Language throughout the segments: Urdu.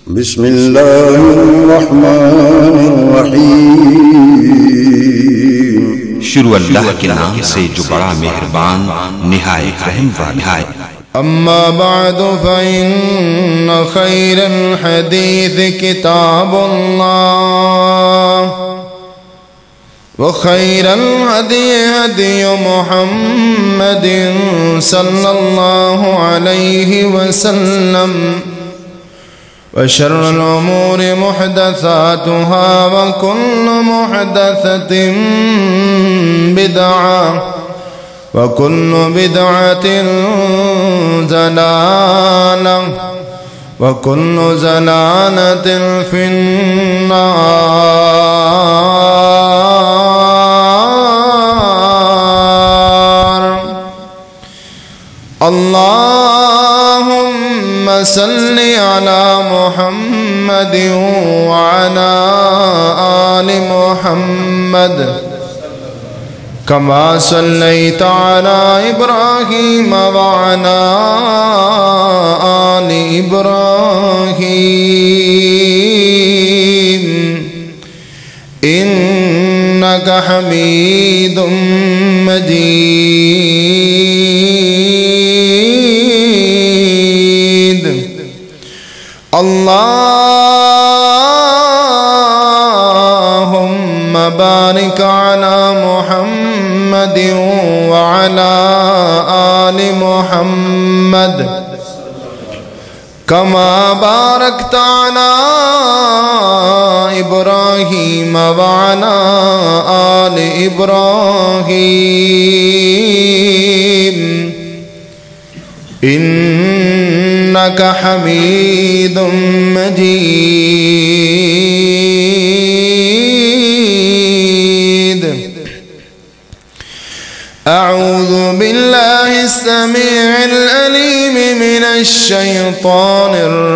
بسم اللہ الرحمن الرحیم شروع اللہ کے نام سے جو بڑا مہربان نہایت رحم والا ہے۔ اما بعد فإن خير الحديث كتاب الله وخير الهدي هدي محمد صلى الله عليه وسلم وشر الأمور محدثاتها وكل محدثة بدعة وكل بدعة ضلالة وكل ضلالة في النار اللهم صل على محمد وعلى آل محمد كما صليت على إبراهيم وعلى آل إبراهيم إنك حميد مجيد اللهم بارك على محمد وعلى آل محمد كما باركت على إبراهيم وعلى آل إبراهيم إنك حميد مجيد أعوذ بالله السميع العليم من الشيطان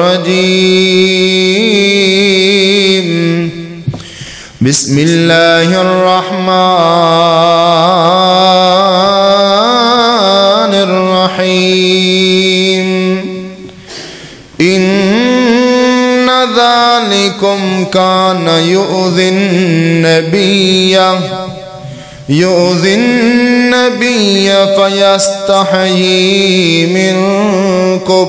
الرجيم بسم الله الرحمن الرحيم إن ذلكم كان يؤذي النبي فيستحيي منكم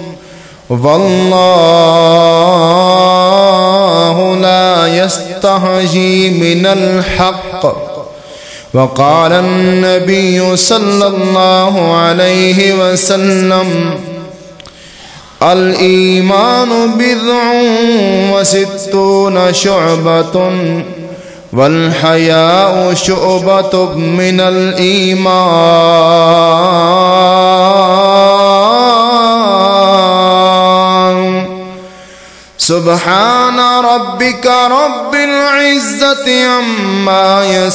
والله لا يستحيي من الحق وقال النبي صلى الله عليه وسلم الإيمان بضع وستون شعبة والحياء شعبة من الإيمان سبحان ربك رب العزة عما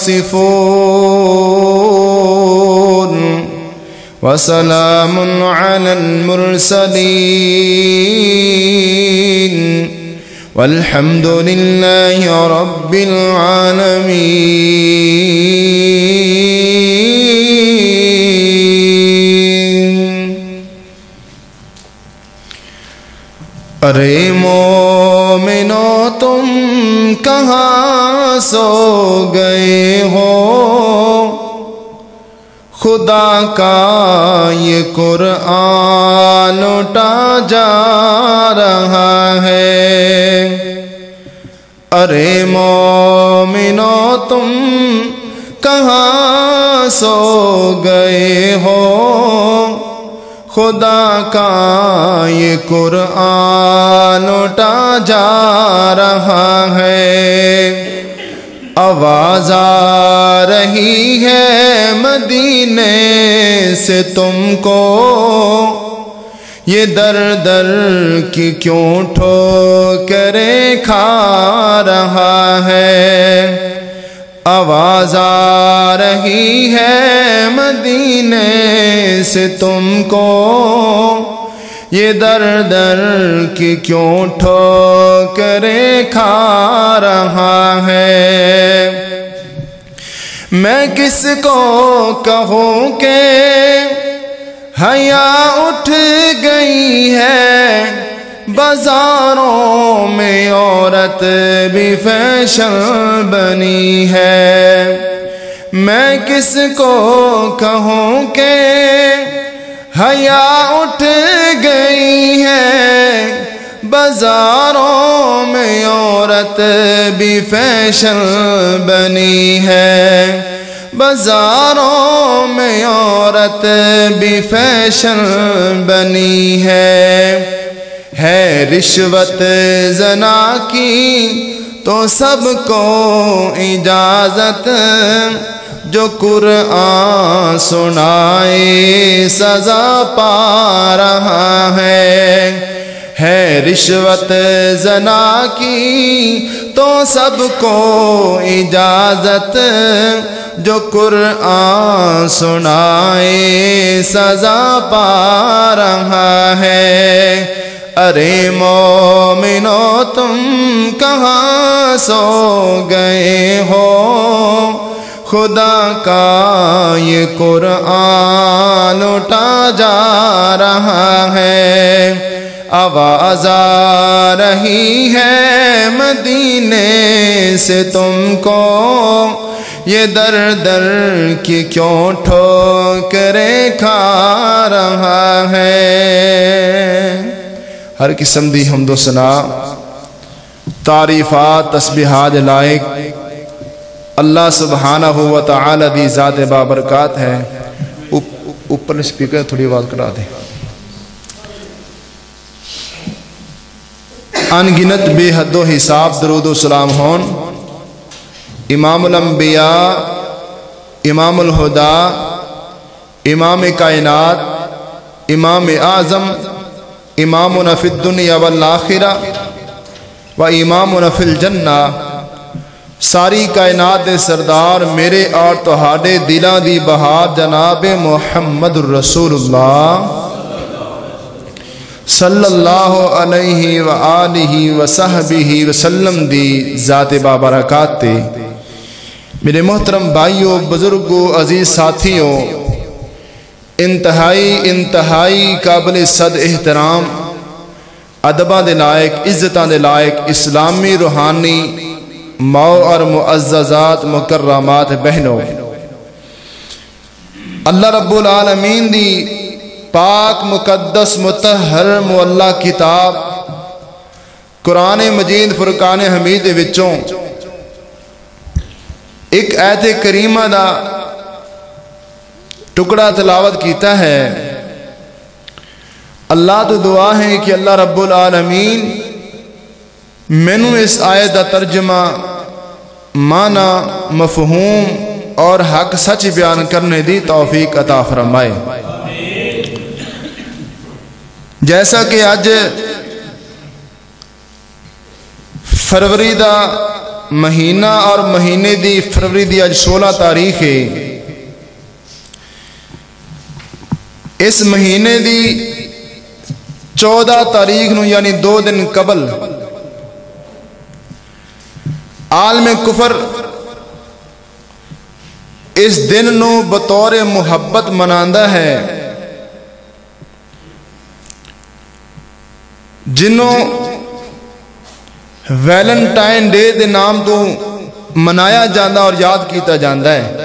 يصفون وسلام على المرسلين والحمد لله رب العالمين ارے مومنو تم کہاں سو گئے ہو خدا کا یہ قرآن لوٹا جا رہا ہے ارے مومنو تم کہاں سو گئے ہو خدا کا یہ قرآن لوٹا جا رہا ہے آواز آ رہی ہے مدینے سے تم کو یہ در در کی کیوں ٹھوکریں کھا رہا ہے آواز آ رہی ہے مدینے سے تم کو یہ در در کی کیوں ٹھوکریں کھا رہا ہے میں کس کو کہوں کہ حیا اٹھ گئی ہے بازاروں میں عورت بھی فیشن بنی ہے۔ میں کس کو کہوں کہ حیا اٹھ گئی ہے، بازاروں میں عورت بھی فیشن بنی ہے، بازاروں میں عورت بھی فیشن بنی ہے رشوت زنا کی تو سب کو اجازت، جو قرآن سنائے سزا پا رہا ہے رشوت زنا کی تو سب کو اجازت، جو قرآن سنائے سزا پا رہا ہے۔ ارے مومنو تم کہاں سو گئے ہو، خدا کا یہ قرآن لوٹا جا رہا ہے۔ آواز آ رہی ہے مدینے سے تم کو، یہ در در کی کیوں ٹھوکریں کھا رہا ہے۔ ہر قسم دی حمد و ثنا، تعریفات، تسبیحات لائق اللہ سبحانہ و تعالی دی ذات بابرکات ہے۔ اوپر اسپیکر تھوڑی آواز کرا دیں۔ ان گنت بے حد و حساب درود و سلام ہون امام الانبیاء، امام الہدا، امام کائنات، امام اعظم، امامنا فی الدنیا والآخرہ و امامنا فی الجنہ، ساری کائنات دے سردار میرے اور تہاڈے دلاں دی بہار جناب محمد الرسول اللہ صلی اللہ علیہ وآلہ وصحبہ وسلم دی ذات بابرکات تے۔ میرے محترم بھائیوں، بزرگوں، عزیز ساتھیوں، انتہائی قابل صد احترام، ادباں دے لائق، عزتاں دے لائق اسلامی روحانی ماؤ اور معززات مکرمات بہنوں، اللہ رب العالمین دی پاک مقدس مطہر معلا کتاب قرآن مجید فرقان حمید وچوں ایک آیت کریمہ دا ٹکڑا تلاوت کیتا ہے۔ اللہ تو دعا ہے کہ اللہ رب العالمین مینوں اس آیت دا ترجمہ، معنی، مفہوم اور حق سچ بیان کرنے دی توفیق عطا فرمائے۔ جیسا کہ آج فروری دا مہینہ اور مہینے دی فروری دی آج 16 تاریخ ہے، اس مہینے دی 14 تاریخ نو یعنی 2 دن قبل عالم کفر اس دن نو بطور محبت مناندا ہے، جنوں ویلنٹائن ڈے دے نام تو منایا جاندہ اور یاد کیتا جاندہ ہے۔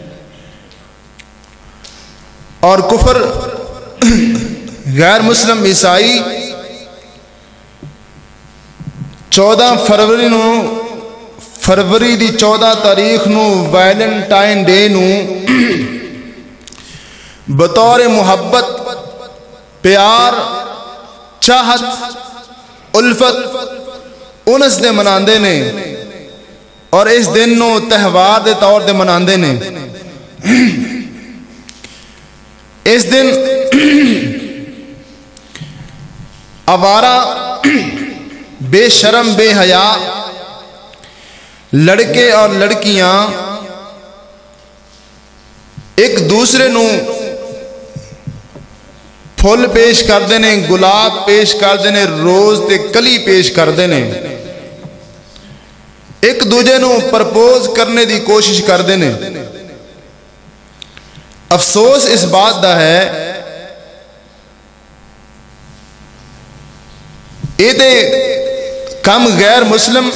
اور کفر غیر مسلم عیسائی 14 فروری دی 14 تاریخ نو ویلنٹائن ڈے نو بطور محبت، پیار، چاہت، الفت انس دے مناندے نے، اور اس دن نو تہوار دے طور دے مناندے نے۔ اس دن آوارہ، بے شرم، بے حیا لڑکے اور لڑکیاں ایک دوسرے نو پھول پیش کردے نے، گلاب پیش کردے نے، روز تے کلی پیش کردے نے، ایک دوجے نو پرپوز کرنے دی کوشش کردے نے۔ افسوس اس بات دا ہے یہ کم غیر مسلم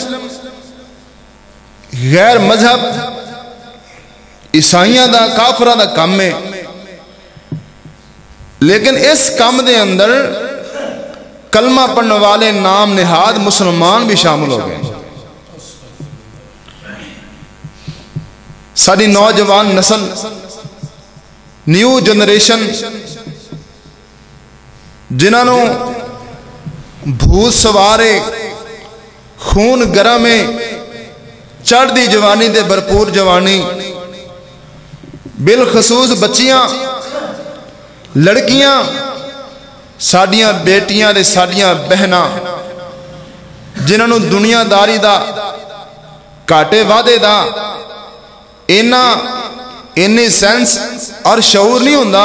غیر مذہب عیسائیاں دا کافراں دا کم ہے، لیکن اس کام دے اندر کلمہ پڑھنے والے نام نہاد مسلمان بھی شامل ہو گئے۔ ساری نوجوان نسل، نیو جنریشن، جنہاں نو بھوت سوارے خون گرمے چڑھ دی جوانی دے بھرپور جوانی، بالخصوص بچیاں لڑکیاں ساڈیاں بیٹیاں دے ساڈیاں بہناں جنہاں نو دنیا داری دا کاٹے وعدے دا اینی سینس اور شعور نہیں ہوندا،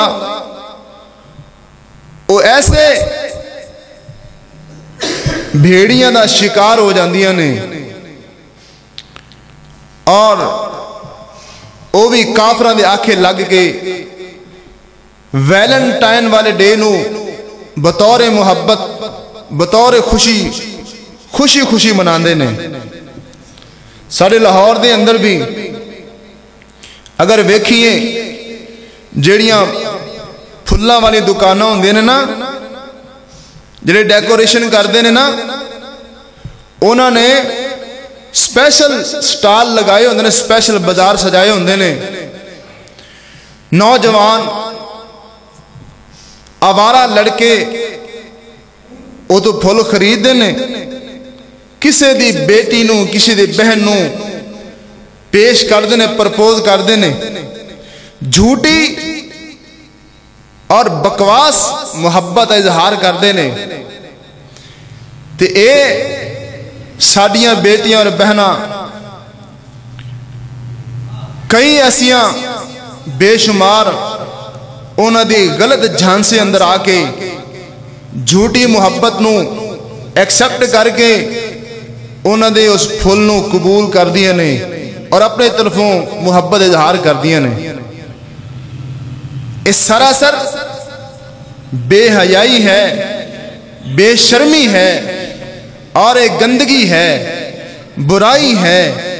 وہ ایسے بھیڑیاں دا شکار ہو جاندیاں نے، اور وہ بھی کافراں دے آکھے لگ کے ویلنٹائن والے ڈے نو بطور محبت بطور خوشی مناندے نے۔ سارے لاہور دے اندر بھی اگر ویکھیے جیڑیاں پھلاں والی دکاناں ہوندے نے نا، جڑے ڈیکوریشن کردے نے نا، انہاں نے سپیشل سٹال لگائے ہوندے نے، سپیشل بازار سجائے ہوندے نے۔ نوجوان آوارہ لڑکے وہ تو پھل خرید نے، کسی دی بیٹی نو کسی دی بہن نو پیش کردے نے، پرپوز کردے نے، جھوٹی اور بکواس محبت اظہار کردے نے۔ تے اے ساڈیاں بیٹیاں اور بہناں کئی ایسیاں بے شمار انہاں دی غلط جھانسے اندر آ کے جھوٹی محبت نو ایکسپٹ کر کے انہاں دے اس پھل نو قبول کر دیا نے اور اپنے طرفوں محبت اظہار کر دیا نے۔ اس سراسر بے حیائی ہے، بے شرمی ہے، اور ایک گندگی ہے، برائی ہے۔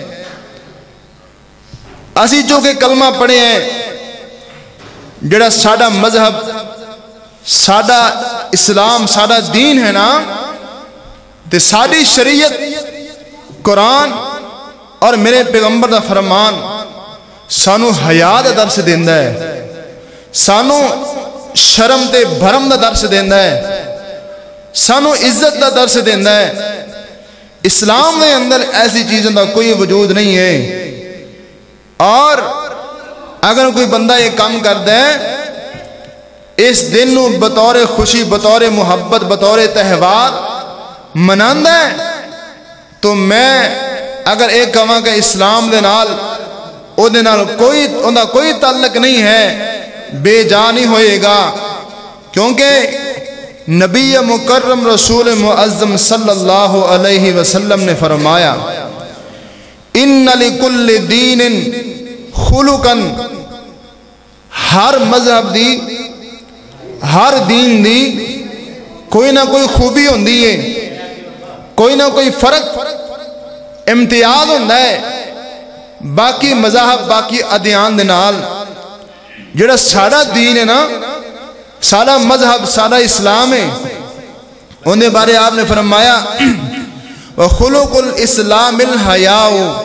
اسی جو کہ کلمہ پڑھے ہیں، جڑا ساڈا مذہب، ساڈا اسلام، ساڈا دین ہے نا، تے ساڈی شریعت قرآن اور میرے پیغمبر دا فرمان سانو حیا دا درس دیندا ہے، سانو شرم تے بھرم دا درس دیندا ہے، سانو عزت دا درس دیندا ہے۔ اسلام دے اندر ایسی چیزوں دا کوئی وجود نہیں ہے، اور اگر کوئی بندہ یہ کام کرتا ہے اس دن نو بطور خوشی، بطور محبت، بطور تہوار مناندا ہے، تو میں اگر ایک کہاں کہ اسلام دے نال او دے نال کوئی تعلق نہیں ہے، بے جا نہیں ہوئے گا، کیونکہ نبی مکرم رسول معظم صلی اللہ علیہ وسلم نے فرمایا ان لکل دین خلقن، ہر مذہب دی، ہر دین دی کوئی نہ کوئی خوبی ہوندی ہے، کوئی نہ کوئی فرق امتیاز ہوندہ ہے باقی مذہب، باقی ادیان دے نال۔ جڑا ساڑا دین ہے نا، ساڑا مذہب، ساڑا اسلام ہے، انہیں بارے آپ نے فرمایا وَخُلُقُ الْإِسْلَامِ الْحَيَاءُ،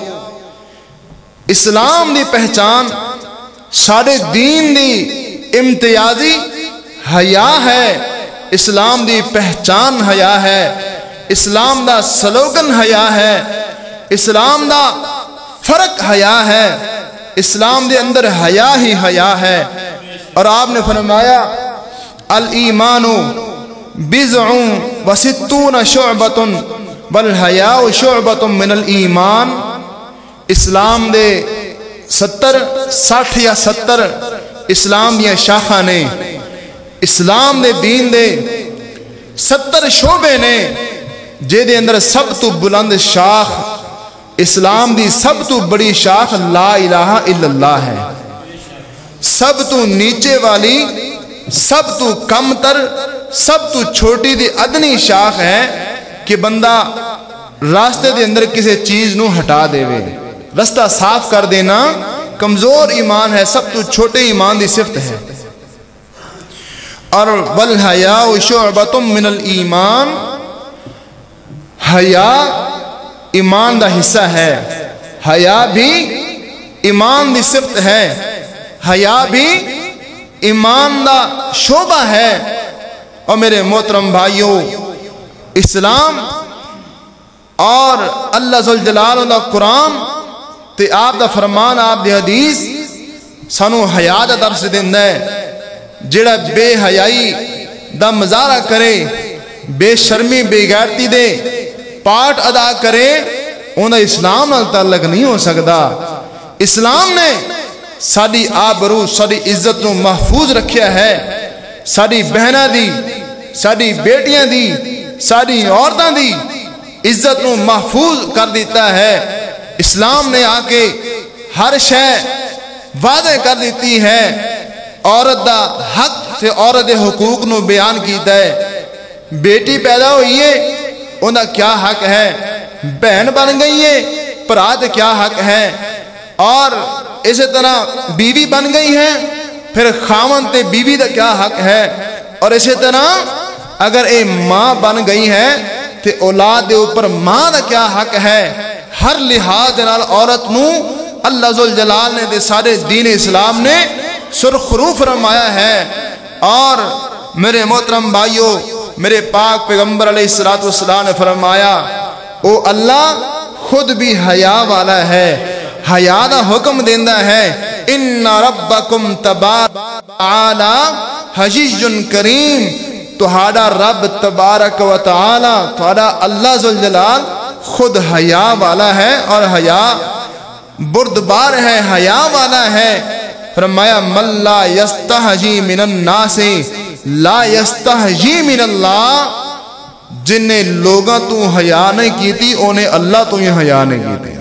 اسلام دی پہچان، ساڑے دین دی امتیازی حیا ہے، اسلام دی پہچان حیا ہے، اسلام دا سلوگن حیا ہے، اسلام دا فرق حیا ہے، اسلام دے اندر حیا ہی حیا ہے۔ اور آپ نے فرمایا الایمان بضع وستون شعبۃ والحیاء شعبۃ من الایمان، اسلام دے 60 یا 70 اسلام دیا شاخاں نے، اسلام دے دین دے 70 شعبے نے، جے دے اندر سب تو بلند شاخ، اسلام دی سب تو بڑی شاخ لا الہ الا اللہ ہے، سب تو نیچے والی، سب تو کم تر، سب تو چھوٹی دی ادنی شاخ ہے کہ بندہ راستے دے اندر کسی چیز نو ہٹا دے وے، رستہ صاف کر دینا کمزور ایمان ہے، سب تو چھوٹے ایمان دی صفت ہے۔ اور والحیاء شعبۃ من الایمان، حیا ایمان دا حصہ ہے، حیا بھی ایمان دی صفت ہے، حیا بھی ایمان دا شعبہ ہے۔ اور میرے محترم بھائیوں، اسلام اور اللہ ذوالجلال دا قرآن تے آپ دا فرمان، آپ دی حدیث سانو حیا دا درس دیندا ہے۔ جڑا بے حیائی دا مظاہرہ کرے، بے شرمی بے غیرتی دے پارٹ ادا کرے، انہاں اسلام نال تعلق نہیں ہو سکتا۔ اسلام نے ساری آبرو ساری عزت نو محفوظ رکھیا ہے، ساری بہناں دی، ساری بیٹیاں دی، ساری عورتاں دی عزت نو محفوظ کر دیتا ہے۔ اسلام نے آ کے ہر شے وعدے کر دیتی ہے، عورت دا حق تے عورت دے حقوق نو بیان کیتا ہے۔ بیٹی پیدا ہوئی ہے، انہاں کیا حق ہے، بہن بن گئی ہے، بھرا تے کیا حق ہے، اور اسی طرح بیوی بن گئی ہے، پھر خاوند تے بیوی دا کیا حق ہے، اور اسی طرح اگر اے ماں بن گئی ہے تے اولاد دے اوپر ماں دا کیا حق ہے۔ ہر لحاظ دے نال عورت نو اللہ ذوالجلال نے دے سارے دین اسلام نے سرخرو فرمایا ہے۔ اور میرے محترم بھائیوں، میرے پاک پیغمبر علیہ السلام نے فرمایا، او اللہ خود بھی حیا والا ہے، حیا دا حکم دیندا ہے، ان ربکم تبارک تعالی حجیج کریم، تہاڈا رب تبارک و تعالی، تہاڈا اللہ ذوالجلال خود حیا والا ہے اور حیا بردبار ہے، حیا والا ہے۔ فرمایا من لا یستحجی من الناس لا یستحجی من اللہ، جن نے لوگاں تو حیا نہیں کیتی انہیں اللہ تو ہی حیا نہیں کیتی۔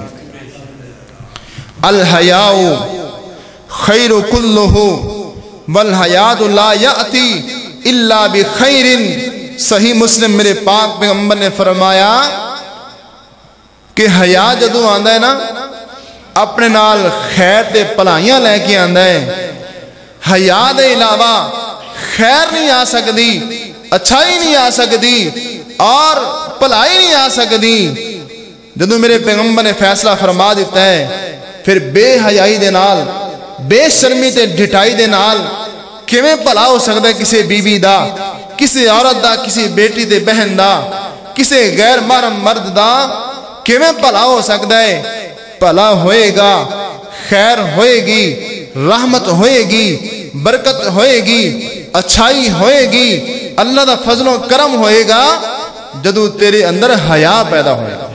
الحیاء خیر کلہ والحیاء لا یأتی الا بخیر۔ صحیح مسلم میرے پاک پیغمبر نے فرمایا کہ حیا جدوں آندا ہے نا، اپنے نال خیر تے پلائیاں لے کے آندا ہے۔ حیا دے علاوہ خیر نہیں آ سکتی، اچھائی نہیں آ سکتی، اور پلائی نہیں آ سکتی۔ جدوں میرے پیغمبر نے فیصلہ فرما دیتا ہے، پھر بے حیائی دے نال، بے شرمی تے ڈھٹائی دے نال کیویں بھلا ہو سکتا ہے کسی بیوی دا، کسی عورت دا، کسی بیٹی دے بہن دا، کسی غیر محرم مرد دا کیویں بھلا ہو سکتا ہے؟ بھلا ہوئے گا، خیر ہوئے گی، رحمت ہوئے گی، برکت ہوئے گی، اچھائی ہوئے گی، اللہ دا فضل و کرم ہوئے گا جدو تیرے اندر حیا پیدا ہوئے گا۔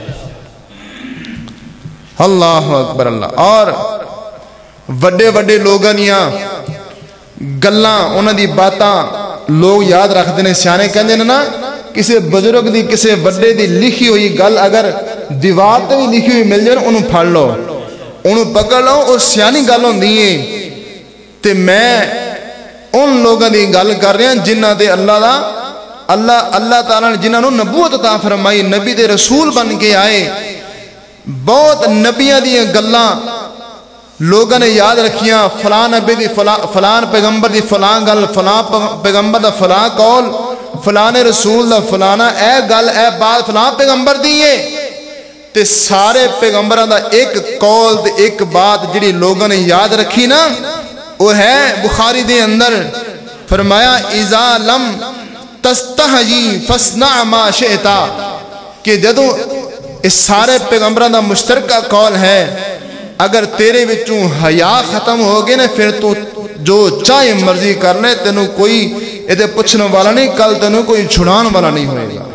اللہ اکبر اللہ۔ اور وڈے وڈے لوگاں دیاں گلاں، انہاں دی باتاں لوگ یاد رکھتے ہیں، سیانے کہندے نے نا، کسی بزرگ دی، کسی وڈے دی لکھی ہوئی گل اگر دیوار تے بھی لکھی ہوئی مل جائے انہوں پھڑ لو، انہوں پکڑ لو، وہ سیانی گل ہوندی ہے۔ تے میں ان لوگاں دی گل کر رہا جنہاں تے اللہ تعالیٰ نے جنہاں نو نبوت عطا فرمائی، نبی دے رسول بن کے آئے۔ بہت نبیاں دی گلاں لوگاں نے یاد رکھیاں، فلان نبی دی فلان پیغمبر دی فلان گل، فلان پیغمبر دا فلان قول، فلان رسول دا فلانا اے گل اے بات فلان پیغمبر دیئے۔ تے سارے پیغمبران دا ایک قول تے ایک بات جڑی لوگوں نے یاد رکھی نا، وہ ہے بخاری دے اندر فرمایا اذا لم تستحجی فاصنع ما شئتا، کہ جدوں اس سارے پیغمبران دا مشترکہ قول ہے، اگر تیرے وچوں حیا ختم ہو گئے نا، پھر تو جو چاہے مرضی کر لے، تینوں کوئی ادھے پوچھنے والا نہیں، کل تینوں کوئی چھڑان والا نہیں ہوئے گا۔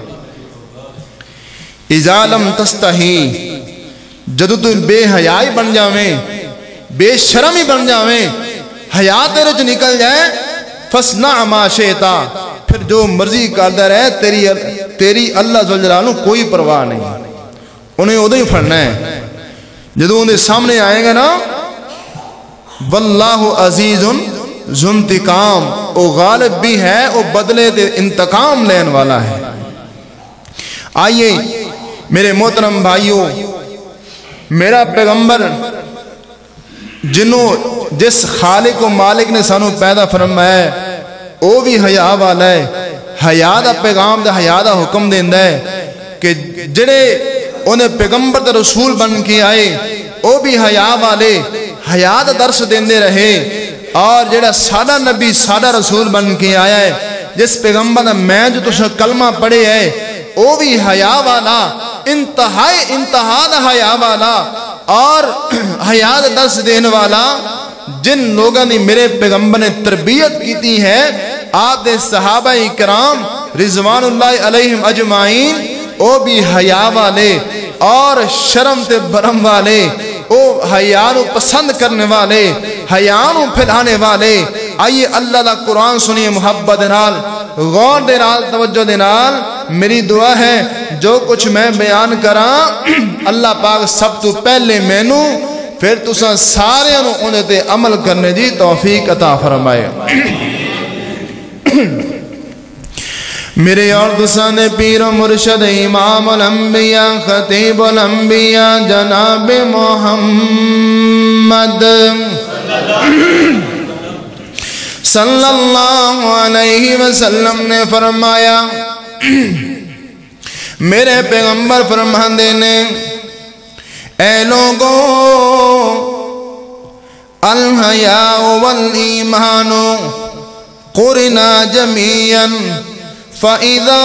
اذا لم تستحی، جدو تو بے حیائی بن جاویں، بے شرمی بن جاویں، حیا تیرے جو نکل جائے، فاصنع ما شئتا، پھر جو مرضی کردا رہے، تیری اللہ ذوالجلال کوئی پرواہ نہیں، انہیں ادھے ہی پھڑنا ہے۔ جدو انہیں سامنے آئے گا نا، واللہ عزیز ذو انتقام، او غالب بھی ہے، او بدلے دے انتقام لین والا ہے۔ آئیے میرے محترم بھائیوں، میرا پیغمبر جنوں جس خالق و مالک نے سانو پیدا فرمایا ہے وہ بھی حیا والا ہے. حیا دا پیغام دا حیا دا حکم دیندا ہے کہ جڑے انہیں پیغمبر دا رسول بن کے آئے وہ بھی حیا والے حیا دا درس دیندے رہے. اور جڑا سادہ نبی سادہ رسول بن کے آیا ہے، جس پیغمبر دا میں جو تسا کلمہ پڑھے ہے وہ بھی حیا والا، انتہا دا حیا والا اور حیا دا درس دینے والا. جن لوگوں نے میرے پیغمبر نے تربیت کیتی ہے، آپ دے صحابہ کرام رضوان اللہ علیہم اجمعین، وہ بھی حیا والے اور شرم تے برم والے، وہ حیا نو پسند کرنے والے، حیا نو پھیلانے والے. آئیے اللہ دا قرآن سنیے محبت دے نال، غور دے نال، توجہ دے نال. میری دعا ہے جو کچھ میں بیان کراں اللہ پاک سب تو پہلے مینوں پھر تساں سارے نو انہاں تے عمل کرنے دی توفیق عطا فرمائے. میرے اور تساں دے پیر و مرشد امام الانبیاء خطیب الانبیاء جناب محمد صلی اللہ علیہ وسلم نے فرمایا، میرے پیغمبر فرماندے نے، اے لوگوں الحیاء والایمان قرنا جمیعا فَإِذَا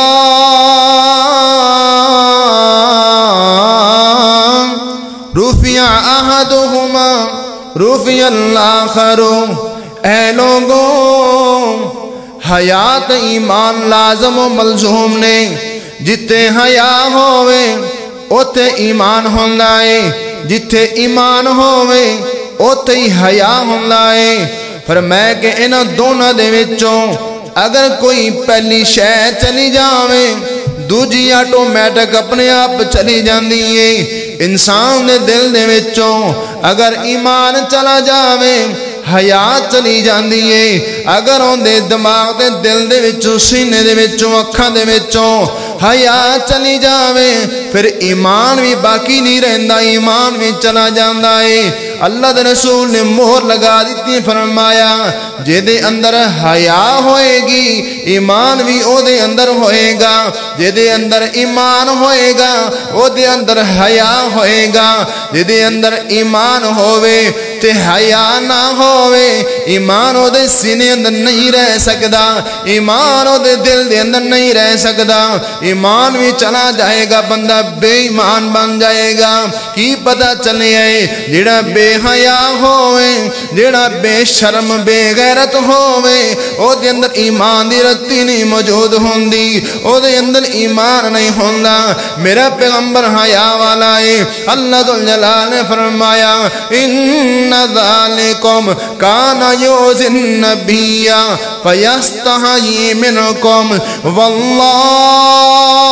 رُفِعَ أَحَدُهُمَا رُفِعَ الْآخَرُ. اے لوگوں حیات ایمان لازم و ملزوم نے، جتے حیا ہوئے اوتے ایمان ہوندا ہے، جتے ایمان ہوئے اوتے حیا ہوندا ہے. فرمایا کہ انہاں دونوں دے وچوں اگر کوئی پہلی شے چلی جاوے دوجی آٹومیٹک اپنے آپ چلی جاندی ہے. انسان دے دل دے وچوں اگر ایمان چلا جاوے حیا چلی جاندی ہے. اگر اون دے دماغ دے دل دے وچوں سینے دے وچوں اکھاں دے وچوں حیا چلی جاوے پھر ایمان بھی باقی نہیں رہندا، ایمان بھی چلا جاندا ہے. اللہ دے رسول نے مہر لگا دیتی، فرمایا جے دے اندر حیا ہوئے گی ایمان بھی او دے اندر ہوئے گا، جے دے اندر ایمان ہوئے گا او دے اندر حیا ہوئے گا. جے دے اندر ایمان ہوئے تے حیا نہ ہوئے ایمان او دے سینے اندر نہیں رہ سکدا، ایمان او دے دل دے اندر نہیں رہ سکدا. ایمان بھی چلا جائے گا، بندہ بے ایمان بن جائے گا. کی پتہ چلے جڑا بے حیا ہوئے، جڑا بے شرم بے غیرت ہوئے او دے اندر ایمان دی رتی نہیں موجود ہوندی، او دے اندر ایمان نہیں ہوندا. میرا پیغمبر حیا والا ہے. اللہ ذوالجلال نے فرمایا ان ذالکم کان یؤذی النبی فیستحیی منکم واللہ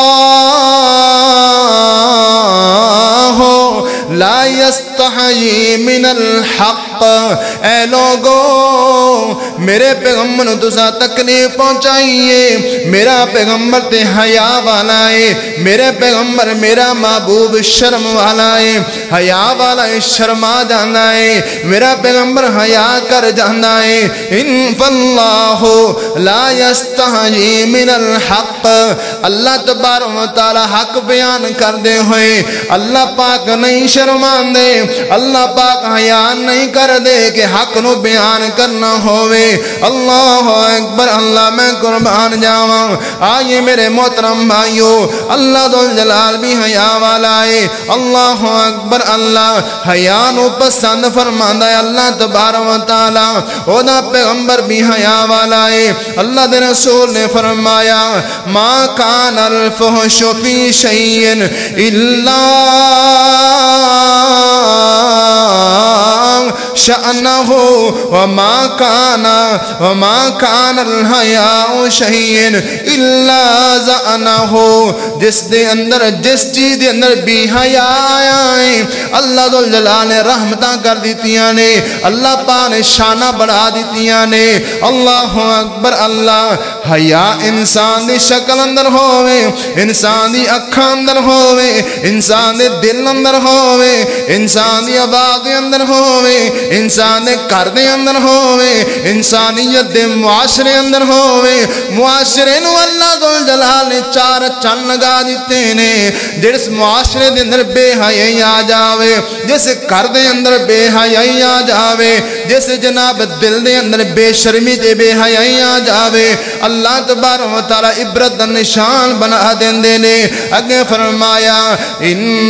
لا یستحیی من الحق. اے لوگوں میرے پیغمبر نے تسا تکلیف پہنچائیے، میرا پیغمبر تے حیا والا ہے، میرے پیغمبر میرا محبوب شرم والا ہے، حیا والا ہے، شرما جانا ہے، میرا پیغمبر حیا کر جانا ہے. ان فاللہ لا یستحیی من الحق. اللہ تبارک و تعالی حق بیان کر دے ہوئے اللہ پاک نہیں شرمان دے، اللہ پاک حیا نہیں کر دے کہ حق نو بیان کرنا ہوئے. اللہ اکبر. اللہ میں قربان جاواں. آئیے میرے محترم بھائیو، اللہ ذوالجلال بھی حیا والا ہے. اللہ اکبر. اللہ حیا نو پسند فرماندا ہے. اللہ تبارک و تعالی او دا پیغمبر بھی حیا والا ہے. اللہ دے رسول نے فرمایا ما کان الفحش فی شیء الا شأنہ وما کان الحیاء شیئن الا زأنہ، جس چیز دے اندر بھی حیا آیا ہے اللہ ذوالجلال نے رحمتاں کر دیتیاں نے، اللہ پاک نے شانہ بڑھا دیتیاں نے۔ اللہ اکبر اللہ۔ حیا انسان دی شکل اندر ہوئے، انسان دی اکھاں اندر ہوئے، انسان دے دل اندر ہوئے، انسان دی آواز اندر ہوئے، انسان دے گھر دے اندر ہوئے، انسانیت دے معاشرے اندر ہوئے۔ معاشرے نو اللہ ذوالجلال نے چار چن لگا دیتے نے۔ جس معاشرے دے اندر بے حیائی آ جاوے، جس گھر دے اندر بے حیائی آ جاوے، جس جناب دل دے اندر بے شرمی تے بے حیائی آ جاوے، اللہ تبارک و تعالی عبرت دا نشان بنا دیندے نے۔ اگے فرمایا ان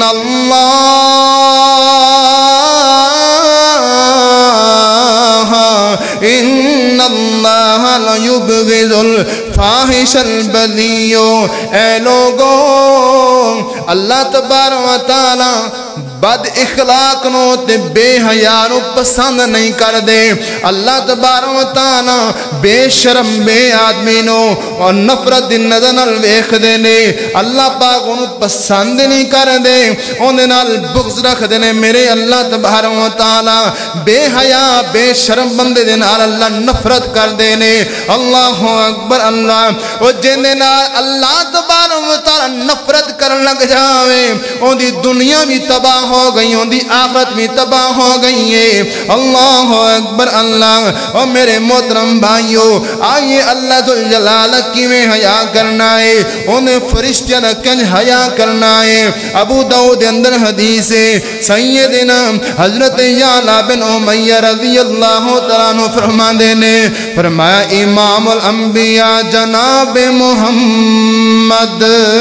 اللہ لیبغض الفاحش البذی۔ اے لوگوں، اللہ تبارک و تعالی بد اخلاق نو تے بے حیا نو پسند نہیں کر دے۔ اللہ تبارک و تعالی بے شرم بے آدمی نو اور نفرت دی نظر نال ویکھ دے نے۔ اللہ پاک انہوں پسند نہیں کر دے، انہوں نال بغض رکھ دے نے۔ میرے اللہ تبارک و تعالی بے حیا بے شرم بندے دے نال اللہ نفرت کر دے نے۔ اللہ اکبر اللہ۔ وہ جنے نال اللہ تبارک و تعالی نفرت کرن لگ جاوے، ان دی دنیا بھی تباہ ہو گئی، ان دی آخرت بھی تباہ ہو گئی ہے۔ اللہ اکبر اللہ۔ اور میرے محترم بھائیو، آئیے اللہ ذوالجلال کی میں حیا کرنا ہے، انہیں فرشتیاں کنج حیا کرنا ہے۔ ابو داؤد اندر حدیث ہے، سیدنا حضرت یعلا بن امیہ رضی اللہ تعالیٰ عنہ فرما دینے، فرمایا امام الانبیاء جناب محمد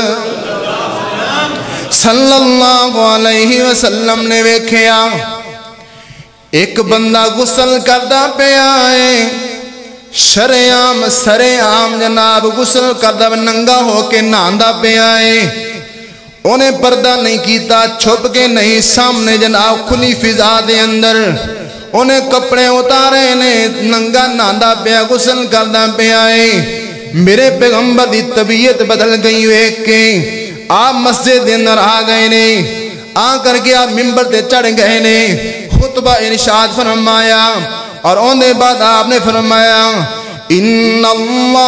صلی اللہ علیہ وسلم نے ویکھیا ایک بندہ غسل کردہ پہ آئے، شرعام سرعام جناب غسل کردہ ننگا ہو کے نہاندا پہ آئے، انہیں پردہ نہیں کیتا، چھپ کے نہیں، سامنے جناب کھلی فضا دے اندر انہیں کپڑے اتارے نے، ننگا نہاندا پہ غسل کردہ پہ آئے۔ میرے پیغمبر دی طبیعت بدل گئی ویکھ کے آپ مسجد دے اندر آ گئے نے، آ کر کے آپ منبر تے چڑھ گئے نے، خطبہ ارشاد فرمایا، اور ان دے بعد آپ نے فرمایا ان اللہ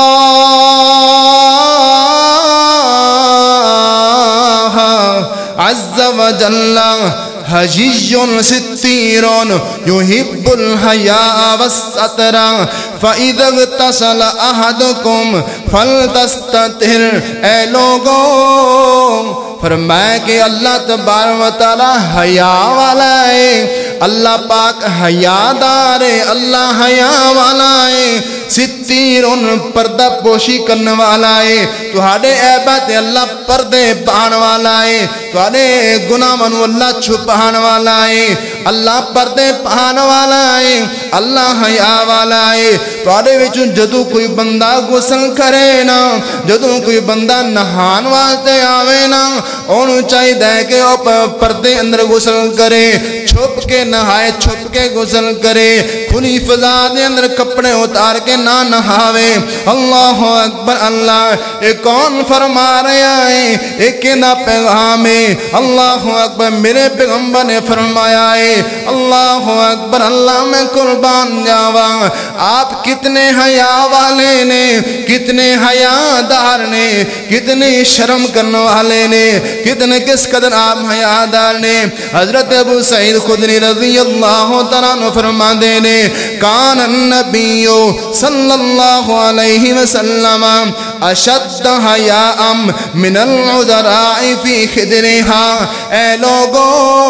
عز و جل حجی ستیر یحب الحیاء والستر فَإِذَا اغْتَسَلَ أَحَدُكُمْ فَلْتَسْتَتِرْ۔ اے لوگوں، فرمایا کہ اللہ تبارک و تعالی حیا والا ہے، اللہ پاک حیا دار ہے، اللہ حیا والا ہے، ستیر پردہ پوشی کرنے والا ہے، تہاڈے عیبات اللہ پردے پان والا ہے، تہاڈے گناہاں نو اللہ چھپان والا ہے، اللہ پردے پان والا ہے، اللہ حیا والا ہے۔ تہاڈے وچ جدوں کوئی بندہ غسل کرے نا، جدوں کوئی بندہ نہان واسطے آوے نا، انہوں چاہیے کہ وہ پردے اندر غسل کرے، چھپ کے نہائے، چھپ کے غسل کرے، کھلی فضا دے اندر کپڑے اتار کے نہ نہاوے۔ اللہ اکبر اللہ۔ ایک کون فرما رہا ہے، ایک نا پیغام ہے۔ اللہ اکبر، میرے پیغمبر نے فرمایا ہے، اللہ اکبر اللہ، میں قربان جاواں، آپ کتنے حیا والے نے، کتنے حیا دار نے، کتنے شرم کرنے والے نے، کتنے کس قدر آپ حیا دار نے۔ حضرت ابو سعید خدری رضی اللہ تعالیٰ عنہ فرما دینے، کان النبی صلی اللہ علیہ وسلم اشد حیاء من العذراء فی خدرها۔ اے لوگوں،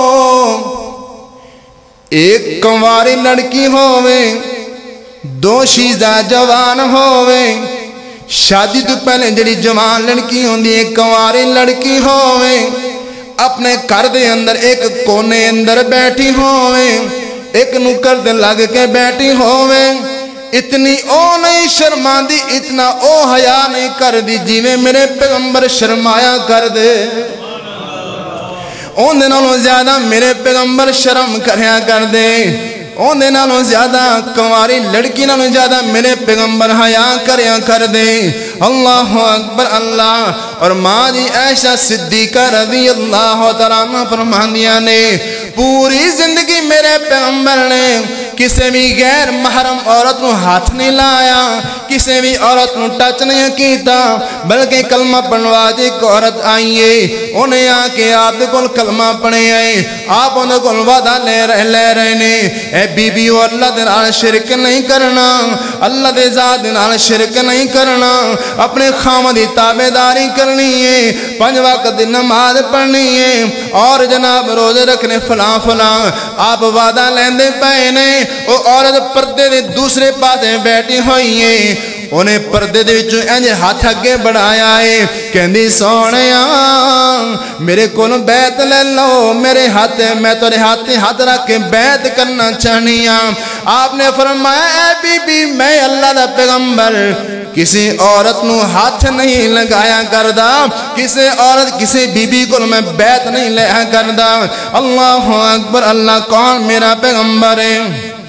ایک کنواری لڑکی ہوئے، دو شیزہ جوان ہوئے، شادی تو پہلے جڑی جوان لڑکی ہوندی، ایک کنواری لڑکی ہوئے، اپنے گھر دے اندر ایک کونے اندر بیٹھی ہوئے، ایک نکر دے لگ کے بیٹھی ہوئے، اتنی او نہیں شرما دی، اتنا او حیا نہیں کر دی جی میں میرے پیغمبر شرمایا کر دے۔ اون نالوں زیادہ میرے پیغمبر شرم کریا کر دے اون نالوں زیادہ کنواری لڑکی نالوں زیادہ میرے پیغمبر حیا کریا کر دے اللہ اکبر اللہ اور ماں دی عائشہ صدیقہ رضی اللہ تعالیٰ عنہ فرماندیاں نے پوری زندگی میرے پیغمبر نے کسی بھی غیر محرم عورت نو ہاتھ نہیں لایا کسی بھی عورت نو ٹچ نہیں کیتا بلکہ کلمہ پڑھوا دی ایک عورت آئیے انہیں آکے آپ دے کل کلمہ پڑھے آئے آپ انہیں کل وعدہ لے رہے نے اے بی بی و اللہ دے نال شرک نہیں کرنا اللہ دے ذات دے نال شرک نہیں کرنا اپنے خامد تابعداری کرنی ہے 5 وقت نماز پڑھنی ہے اور جناب روزے رکھنے فلاں آپ وعدہ لیندے پئے نے وہ عورت پردے دے دوسرے پاسے بیٹھی ہوئی ہے انہیں پردے دے وچوں انج ہاتھ اگے بڑھایا ہے کہندی سونیا میرے کول بیعت لے لو میرے ہاتھ میں تیرے ہاتھ رکھ کے بیعت کرنا چاہنی ہاں آپ نے فرمایا اے بی بی میں اللہ دا پیغمبر کسی عورت نو ہاتھ نہیں لگایا کردا کسی عورت کسی بی بی کو میں بیعت نہیں لیا کردا اللہ اکبر اللہ کون میرا پیغمبر ہے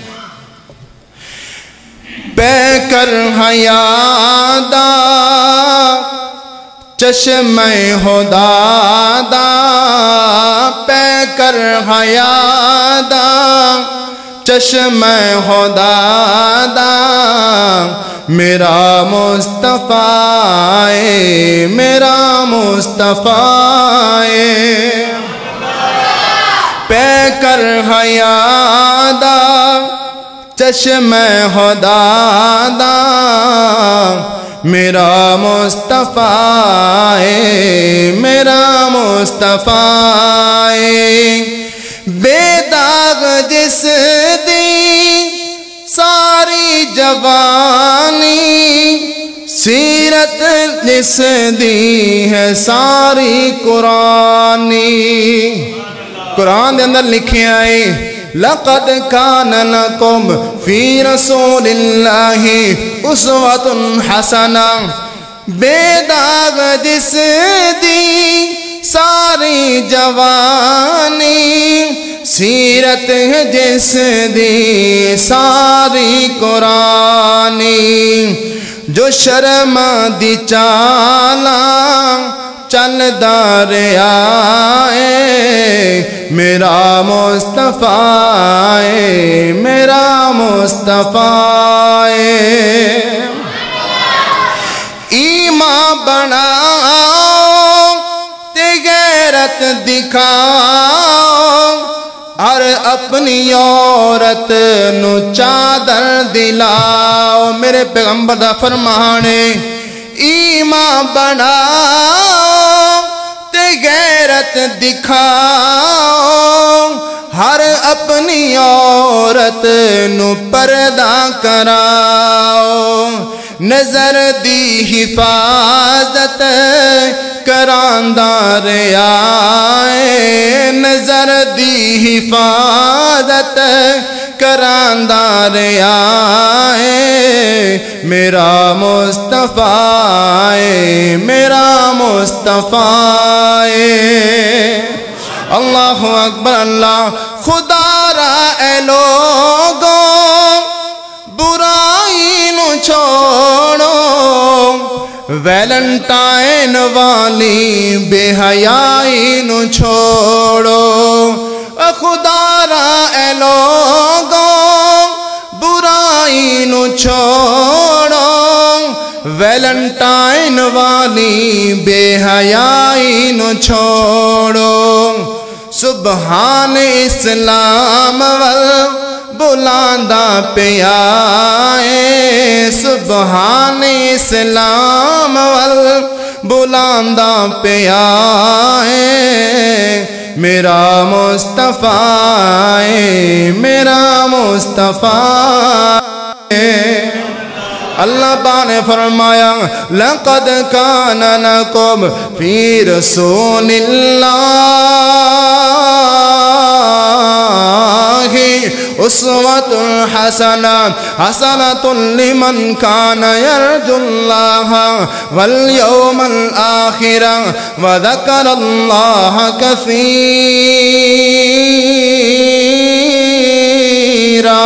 پے کر حیا دا چشمہ خدا دا پے کر حیا دا چشمہ خدا دا میرا مصطفیٰ میرا مصطفیٰ پے کر حیا دا چشمہ خدا دا میرا مصطفیٰ میرا مصطفیٰ بے داغ جس دی ساری جوانی سیرت جس دی ہے ساری قرآنی قرآن دے اندر لکھے آئے لقد كان لكم في رسول الله أسوة حسنة بے داغ جس دی ساری جوانی سیرت ہے جس دی ساری قرآنی جو شرم دی چالا چل داریا میرا مصطفیٰ میرا مصطفیٰ ایمان بناؤ تے غیرت دکھاؤ اور اپنی عورت نو چادر دلاؤ میرے پیغمبر دا فرمانے ایمان بناؤ تے غیرت دکھاؤ ہر اپنی عورت نو پردہ کراؤ نظر دی حفاظت کراندہ رہائے نظر دی حفاظت کراندہ رہائے میرا مصطفیٰ میرا مصطفیٰ اللہ اکبر اللہ خدا را اے لوگوں برائی نو چھوڑو ویلنٹائن والی بے حیائی نو چھوڑو خدا را اے لوگوں برائی نو چھوڑو ویلنٹائن والی بے حیائی نو چھوڑو سبحان اسلام بلاندہ پیا سبحان اسلام بلاندہ پیا میرا مصطفیٰ میرا مصطفیٰ اللہ پاک نے فرمایا لقد کان لکم فی رسول اللہ uswatun hasana hasanatun liman kana yarjullaha wal yawmal akhira wa dhakara allaha kathira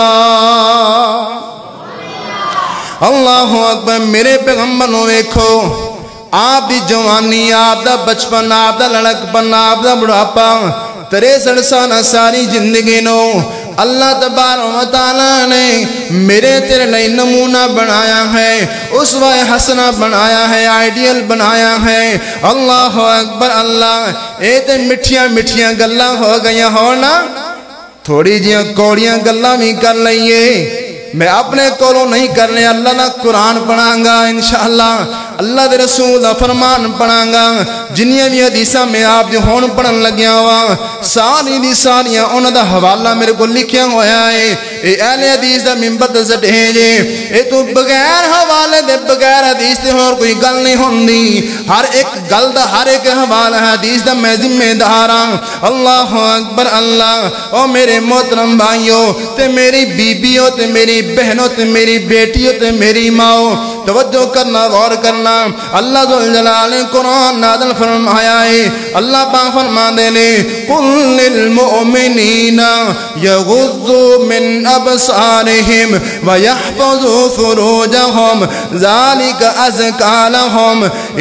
Allahu Akbar मेरे पैगंबर नूं वेखो आप दी जवानी आप दा बचपन आप दा लड़कपन आप दा बुढ़ापा 63 साल सारी जिंदगी नूं अल्लाह तबारक व तआला ने मेरे तेरे लिए नमूना बनाया है उसवा हसना बनाया है आइडियल बनाया है अल्लाह अकबर अल्लाह ए ते मिठियां मिठियां गल्लां हो गईयां हो ना थोड़ी जियां कौड़ियां गल्लां भी कर लईए मैं अपने कोलों नहीं करने अल्लाह का कुरान पढ़ांगा इंशाअल्लाह अल्लाह के रसूल का फरमान पढ़ांगा जिन्नियां भी हदीसां में आप जो हुण पढ़न लग्या वा सारी दी सारियां उन्हां दा हवाला मेरे को लिखिया होया है ये अहले हदीस दा मिंबर ते सटे जे ये तो बगैर हवाले दे बगैर हदीस ते होर कोई गल नहीं हुंदी हर एक गल दा हर एक हवाला है हदीस दा मैं जिम्मेदार हां अल्लाह अकबर अल्लाह ओ मेरे मोहतरम भाइयों ते मेरी बीबियों ते मेरी बहनों ते मेरी बेटियों ते मेरी माओ तवज्जो करना गौर करना अल्लाह जुल जलाल ने कुरान नाज़िल फरमाया है अल्लाह पाक फरमाते ने कुल लिल मुमिनीना यगुज़्ज़ू मिन अबसारिहिम व यहफ़ज़ू फुरूजहुम ज़ालिका अज़का लहुम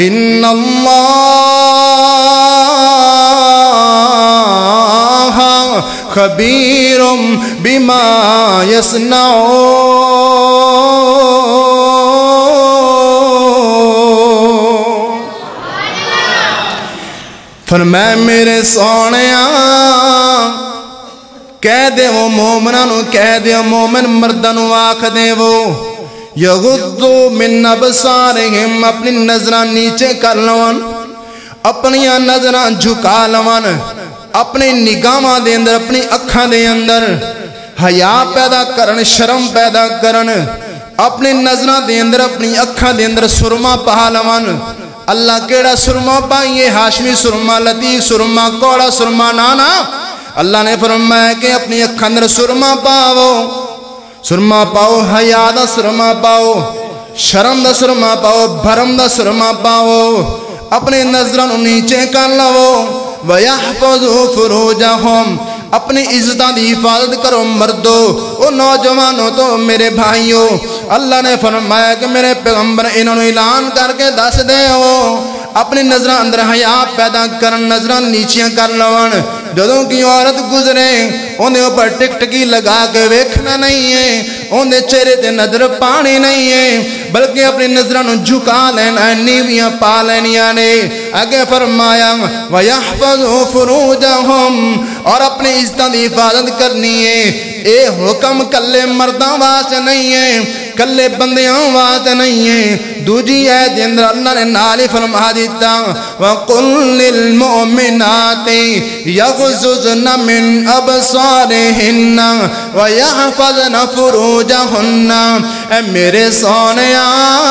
इन्नल्लाह खबीरुम बिमा यस्नऊन फरमाए मेरे सोनिया कह देवो मोमिनां नूं कह देवो मोमिन मर्दां नूं आख देवो यगुद्दू मिन अबसारिहिम अपनी नजरां नीचे कर लवन अपनियां नजरां झुका लवन अपनी निगाहां दे अंदर अपनी अखां दे अंदर हया पैदा करन शर्म पैदा करन अपनी नजरां दे अंदर अपनी अखां दे अंदर सुरमा पा लवन अल्लाह केड़ा सुरमा पाइए हाशमी सुरमा लतीफ सुरमा कौड़ा सुरमा नाना अल्लाह ने फरमाया कि अपनी अखां अंदर सुरमा पाओ सुरमा पाओ हया दा सुरमा पाओ शर्म दा सुरमा पाओ भरम दा सुरमा पाओ अपने नजरां नूं नीचे कर लवो वयहफ़ज़ू फुरूजहुम अपनी इज्जत की हिफाजत करो मर्दो ओ नौजवानों तो मेरे भाइयों अल्लाह ने फरमाया कि मेरे पैगंबर इन्होंने ऐलान करके दस दे अपनी नजर अंदर हया पैदा कर नजर नीचियां कर लवन जदों की औरत गुजरे उन्हें ऊपर टिकटकी लगा के वेखना नहीं है उन्हें चेहरे ते नजर पानी नहीं है बल्कि अपनी नजर झुका लेना नीवियां पा लेनिया ने आगे फरमाया वयहफ़ज़ू फुरूजहुम और अपनी इज्जत की हिफाजत करनी है ये हुक्म कल्ले मर्दां वास्ते नहीं है कल्ले बंदियां वास्ते नहीं है दूजी है अंदर अल्लाह ने नाल ही फरमा दिता वकुल लिल मुमिनाति यग़ज़ुज़्न मिन अबसारिहिन्ना व यहफ़ज़्न फुरूजहुन्ना ए मेरे सोनिया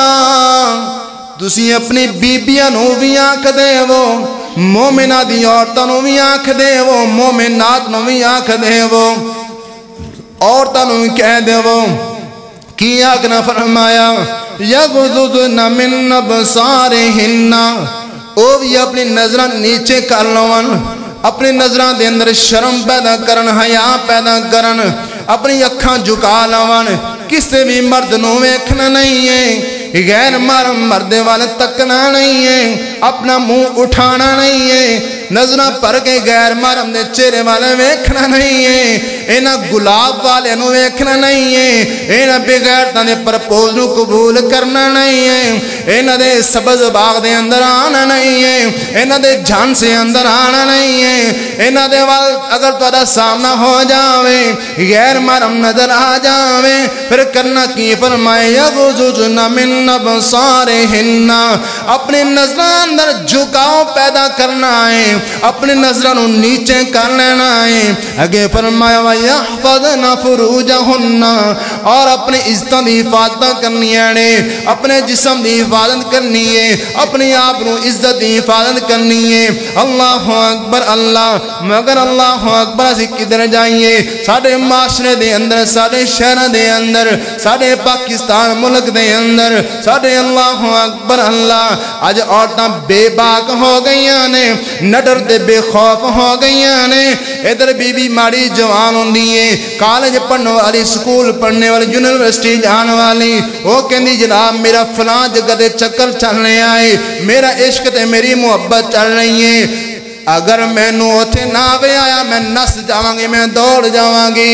तुसी अपनी बीबियां नूं भी आख देवो मोमिना दी औरतां नूं भी आख देवो मोमिनात नूं भी आख देवो औरतां नूं कह देवो की आज्ञा फरमाया यग़ज़ुज़्न मिन अबसारिहिन्ना ओ भी अपनी नजर नीचे कर लवन अपनी नजर दे अंदर शर्म पैदा करन हया पैदा करन अपनी अखां झुका लवन किसी भी मर्द नूं वेखना नहीं है गैर महरम मर्द वाले तकना नहीं है अपना मुंह उठाना नहीं है नजर भर के गैर महरम दे चेहरे वाले वेखना नहीं है इन्हां गुलाब वाले नूं वेखना नहीं है इन्हां बेगैरतां दे प्रपोज नूं कबूल करना नहीं है इन्हां दे सब्ज़ बाग दे अंदर आना नहीं है इन्हां दे झांसे अंदर आना नहीं है इन्हां दे वाल अगर तुहाडा सामना हो जावे गैर महरम नजर आ जावे फिर करना की फरमाया यग़ज़ुज़्न मिन अबसारिहिन्ना अपनी नजर अंदर झुकाव पैदा करना है अपनी नजरों नीचे कर लेना है आगे फरमाया وَلْيَحْفَظْنَ فُرُوجَهُنَّ اور اپنے عزتوں دی حفاظت کرنی ہے، اپنے جسم دی حفاظت کرنی ہے، اپنی آپ کو عزت دی حفاظت کرنی ہے۔ اللہ اکبر اللہ، مگر اللہ اکبر اسی کدھر جائیے؟ ساڑھے معاشرے دے اندر، ساڑھے شہر دے اندر، ساڑھے پاکستان ملک دے اندر، ساڑھے اللہ اکبر اللہ آج عورتاں بے باک ہو گئیاں نے، نڈر تے بے خوف ہو گئیاں نے۔ ادھر بی بی ماڑی جوان ہوندی ہے، کالج پڑھنے والی، سکول پڑھنے والی، یونیورسٹی جان والی، وہ کہندی جناب میرا فلاں جگہ دے چکر چلنے آئے، میرا عشق تے میری محبت چل رہی ہے، اگر میں نو اتھے نہ آوے آیا میں نس جاواں گی، میں دوڑ جاواں گی۔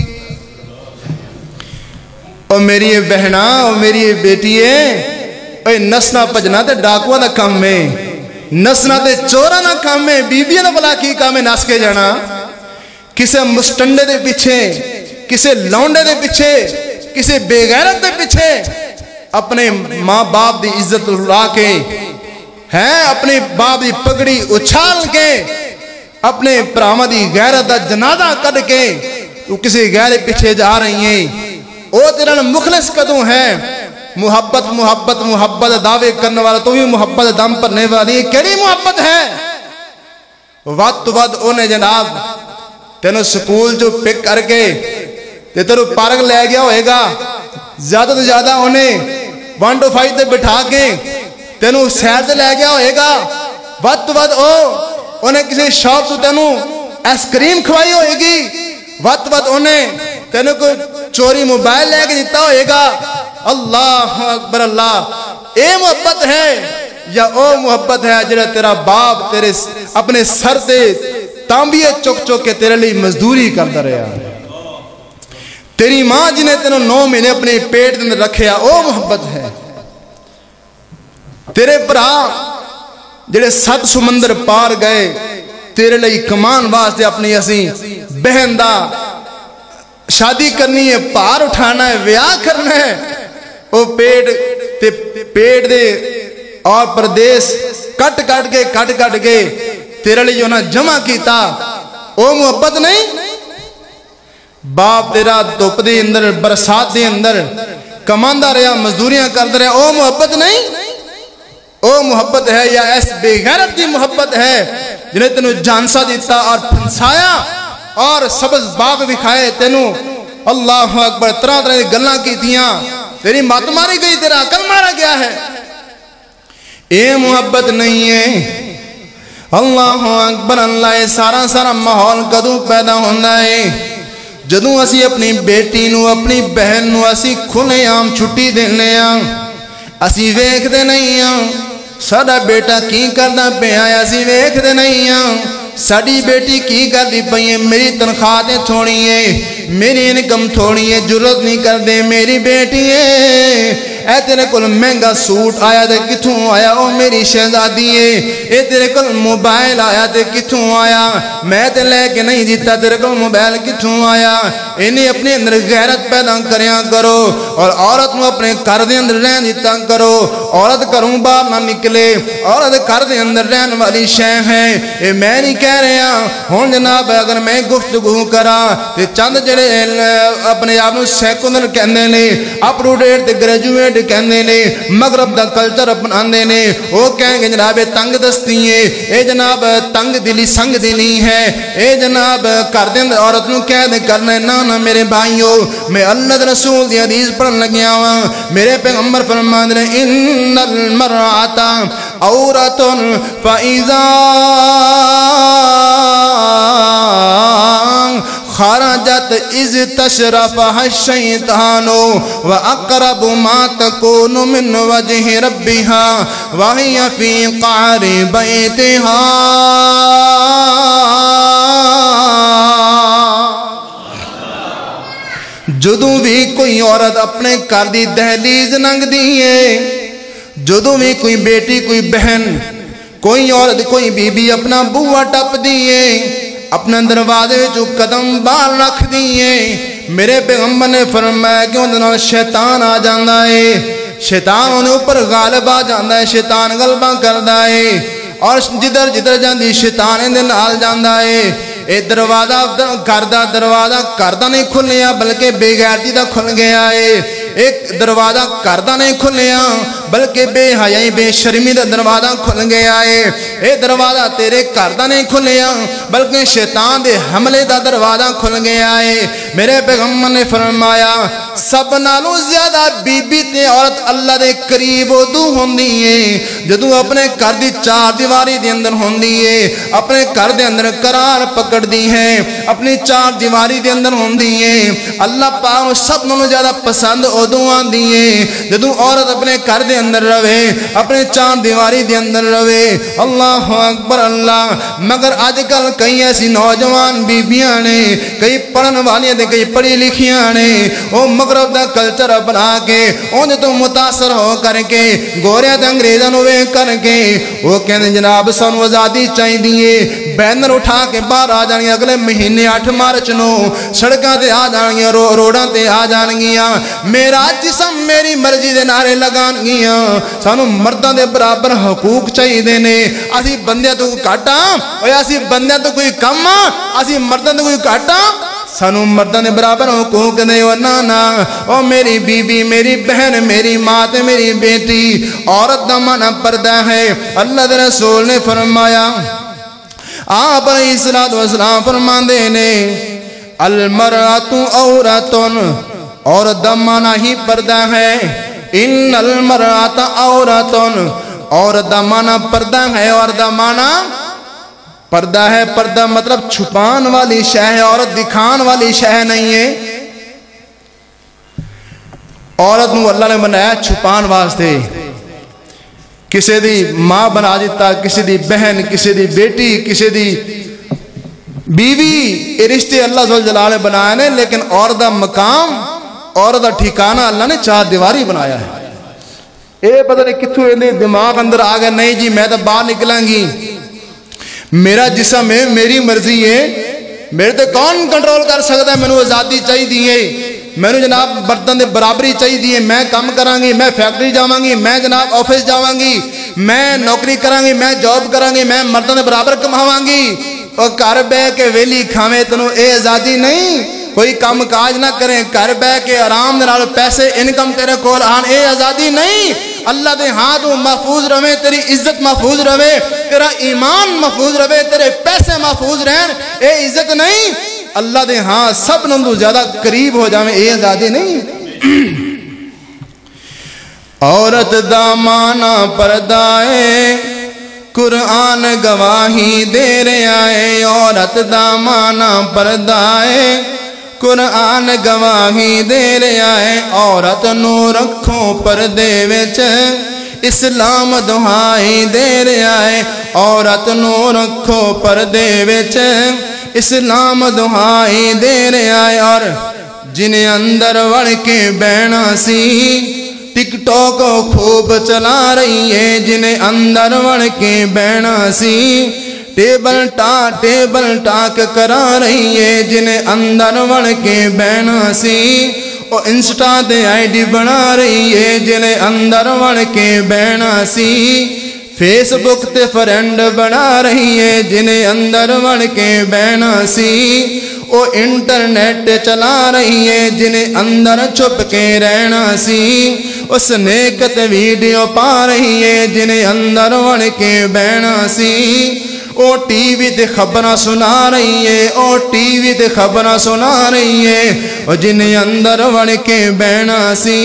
او میری بہنا، او میری بیٹی ہے، اے نسنا پجنا تے ڈاکوا دا کام میں، نسنا تے چورا نہ کام میں، بی بی نہ بلا کی کام میں نس کے جانا، کسے مستنڈے دے پیچھے، کسے لونڈے دے پیچھے، کسے بے غیرت دے پیچھے اپنے ماں باپ دی عزت اڑا کے ہیں، اپنے باپ دی پگڑی اچھال کے، اپنے پراما دی غیرت دا جنازہ کر کے تو کسی غیر پیچھے جا رہی ہیں۔ او تیرا مخلص کدوں ہے؟ محبت محبت محبت دعوے کرنے والا تو بھی محبت دم پرنے والی کیڑی محبت ہے؟ وقت وقت انہیں جناب تینوں سکول جو پک کر کے تینوں پارک لے گیا ہوئے گا، زیادہ تو زیادہ انہیں 1 to 5 تے بٹھا کے تینوں سیر تے لے گیا ہوئے گا، وقت وقت انہیں کسی شاپ تو تینوں ایس کریم کھوائی ہوئے گی، وقت وقت انہیں تینوں کوئی چوری موبائل لے کے دیتا ہوئے گا۔ اللہ اکبر اللہ، اے محبت ہے یا او محبت ہے جڑا تیرا باپ تیرے اپنے سر تے تانبیے چک چک کے تیرے لئے مزدوری کرتا رہا، تیری ماں جنہیں تینوں 9 مہینے اپنے پیٹ دن رکھیا، او محبت ہے۔ تیرے پرا جڑے 7 سمندر پار گئے تیرے لئے کمان واسطے اپنی اسی بہن دا شادی کرنی ہے، پار اٹھانا ہے، ویاہ کرنا ہے، او پیٹ دے اور پردیس کٹ کے تیرے لئے جو نہ جمع کیتا، او محبت نہیں؟ باپ تیرا دھوپ دے اندر، برسات دے اندر کماندہ رہا، مزدوریاں کرتا رہا، او محبت نہیں؟ او محبت ہے یا ایس بے غیرت دی محبت ہے جنہیں تینوں جانسا دیتا اور پھنسایا اور سبز باغ دکھائے، تینوں اللہ اکبر طرح طرح دی گلاں کیتیاں، تیری مات ماری گئی، تیرا عقل مارا گیا ہے، اے محبت نہیں ہے۔ اللہ اکبر اللہ، سارا ماحول کدوں پیدا ہونا ہے جدوں اسی اپنی بیٹی نو، اپنی بہن نو اسی کھلے عام چھٹی دینے ہیں، اسی ویکھ دے نہیں ہیں ساڑا بیٹا کی کرنا پہ آیا، اسی ویکھ دے نہیں ہیں ساڑی بیٹی کی کر دی پہیے، میری تنخواہیں تھوڑی ہیں، میری انکم تھوڑی ہے، جرت نہیں کر دے میری بیٹی ہے، اے تیرے کل مہنگا سوٹ آیا دے کتھوں آیا، او میری شہزادی ہے، اے تیرے کل موبائل آیا دے کتھوں آیا، میں تے لے کے نہیں دیتا، تیرے کل موبائل کتھوں آیا۔ انہیں اپنے اندر غیرت پیدا کریاں کرو اور عورت نو اپنے گھر دے اندر رہن دیتا کرو، عورت گھروں باہر نہ نکلے، عورت گھر دے اندر رہن والی شے ہے۔ اے میں نہیں کہہ رہے ہیں ہون جناب اگر میں گفتگو کرا تے چند جڑے اپنے آپ نو سیکنڈر کہندے نے، اپ ٹو ڈیٹ تے گریجویٹ کہندے نے، مغرب دا کلچر اپناندے نے، وہ کہیں گے جناب تنگ دستی ہے، اے جناب تنگ دلی سنگ دلی ہے، اے جناب کر دیں عورت نو کہہ دے کرنے، نہ میرے بھائیو، میں اللہ دے رسول دی حدیث پڑھن لگیا ہوں، میرے پیغمبر فرماندے نے ان المرأۃ عورۃ فاذا خرجت اذ تشرفها الشیطان واقرب ما تکون من وجه ربها وهي في قعر بیتها۔ جدوں بھی کوئی عورت اپنے گھر دی دہلیز لنگ دیئے، جدوں بھی کوئی بیٹی، کوئی بہن، کوئی عورت، کوئی بی بی اپنا بوہ ٹپ دیئے، اپنے دروازے جو قدم باہر رکھ دیئے، میرے پیغمبر نے فرمایا کہ انہوں شیطان آ جاندہ ہے، شیطان انہیں اوپر غالب آ جاندہ ہے، شیطان غلبہ کردہ ہے، اور جدر جدر جاندی شیطان اندر نال جاندہ ہے۔ اے دروازہ گھر دا دروازہ گھر دا نہیں کھلیا بلکہ بے غیرتی دا کھل گیا ہے ایک دروازہ گھر دا نہیں کھلیا بلکہ بے حیائی بے شرمی دا دروازہ کھل گیا ہے اے دروازہ تیرے گھر دا نہیں کھلیا بلکہ شیطان دے حملے دا دروازہ کھل گیا ہے میرے پیغمبر نے فرمایا سب نالوں زیادہ بی بی تے عورت اللہ دے قریب ادو ہوندی ہے جدوں اپنے گھر دی چار دیواری دے اندر ہوندی ہے اپنے گھر دے اندر قرار پکڑ دی ہے اپنی چار دیواری دے اندر ہوندی ہے اللہ پاک سب نالوں زیادہ پسند ادو آندی ہے جدوں عورت اپنے گھر دے اندر رہے اپنے چار دیواری دے اندر رہے اللہ اکبر اللہ مگر آج کل کئی ایسی نوجوان بیبیاں نے کئی پڑھن والیاں تے کئی پڑھی لکھیاں نے وہ مغرب دا کلچر اپنا کے اون تو متاثر ہو کر کے گوریاں تے انگریزاں نوں ویکھ کر کے وہ کہندے جناب سانوں آزادی چاہیدی ہے بینر اٹھا کے باہر آ جان گے اگلے مہینے 8 مارچ نوں سڑکاں تے آ جان گے روڈاں تے آ جان گیاں میرا جسم میری مرضی دے نعرے لگان گیاں سانوں مرداں دے برابر حقوق چاہیے نے اسی بندیاں تو گھٹ ہاں اوے اسی بندیاں تو کوئی کم ہاں اسی مرداں تو کوئی گھٹ ہاں سانوں مرداں دے برابر حقوق دے نا او میری بی بی میری بہن میری ماں تے میری بیٹی عورت دا معنی پردہ ہے اللہ دے رسول نے فرمایا آپ علیہ السلام فرماندے نے المرأۃ عورتن عورت دا معنی ہی پردہ ہے ان المرأۃ عورتن عورت دا معنی پردہ ہے عورت دا معنی پردہ ہے پردہ مطلب چھپان والی شے ہے عورت دکھان والی شے نہیں ہے عورت نو اللہ نے بنایا چھپان واسطے کسی دی ماں بنا دیتا کسی دی بہن کسی دی بیٹی کسی دی بیوی یہ رشتے اللہ ذو الجلال نے بنایا نے لیکن عورت دا مقام عورت دا ٹھکانہ اللہ نے چار دیواری بنایا ہے اے پتہ نہیں کتھوں اندے دماغ اندر آ گیا نہیں جی میں تو باہر نکلاں گی میرا جسم ہے میری مرضی ہے میرے تے کون کنٹرول کر سکتا ہے مینوں آزادی چاہیے مینوں جناب مرداں دے برابری چاہیے میں کام کراں گی میں فیکٹری جاواں گی میں جناب آفس جاواں گی میں نوکری کراں گی میں جاب کراں گی میں مرداں دے برابر کماواں گی اور گھر بہ کے ویلی کھاویں تینوں اے آزادی نہیں کوئی کام کاج نہ کریں گھر بہ کے آرام دے نال پیسے انکم تیرے کول آن اے آزادی نہیں اللہ دے ہاں تو محفوظ رہے تیری عزت محفوظ رہے تیرا ایمان محفوظ رہے تیرے پیسے محفوظ رہن اے عزت نہیں اللہ دے ہاں سب نندو زیادہ قریب ہو جاویں اے آزادی نہیں عورت دا معنی پردہ ہے قرآن گواہی دے رہا ہے عورت دا معنی پردہ ہے قرآن گواہی دے رہا ہے عورت نو رکھو پردے وچ اسلام دہائی دے رہا ہے عورت نو رکھو پردے وچ اسلام دہائی دے رہا ہے اور جنہیں اندر وڑ کے بہنا سی ٹک ٹاک خوب چلا رہی ہے جنہیں اندر وڑ کے بہنا سی ٹیبل ٹاک کرا رہی ہے جنہیں اندر وڑ کے بہنا سی اور انسٹا دے آئی ڈی بنا رہی ہے جنہیں اندر وڑ کے بہنا سی فیس بک تے فرینڈ بنا رہی ہے جنہیں اندر وڑ کے بہنا سی او انٹرنیٹ چلا رہی ہے جنہیں اندر چھپ کے رہنا سی اس نیکت ویڈیو پا رہی ہے جنہیں اندر وڑ کے بہنا سی او ٹی وی تے خبراں سنا رہی ہے او ٹی وی تے خبراں سنا رہی ہے او جنہیں اندر وڑ کے بہنا سی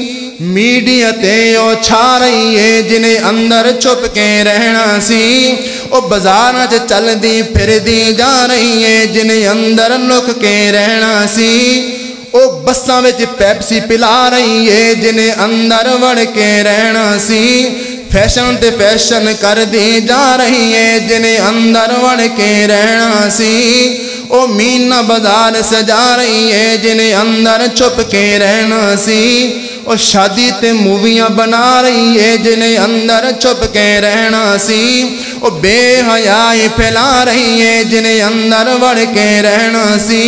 میڈیا تے او چھا رہی ہے جنہیں اندر چھپ کے رہنا سی او بازاراں چ چل دی پھر دی جا رہی ہے جنہیں اندر لک کے رہنا سی او بساں وچ پیپسی پلا رہی ہے جنہیں اندر وڑ کے رہنا سی فیشن تے فیشن کر دی جا رہی ہے جنہیں اندر وڑ کے رہنا سی او مینا بازار سجا رہی ہے جنہیں اندر چھپ کے رہنا سی او شادی تے موویاں بنا رہی ہے جنہیں اندر چھپ کے رہنا سی او بے حیائی پھیلا رہی ہے جنہیں اندر وڑ کے رہنا سی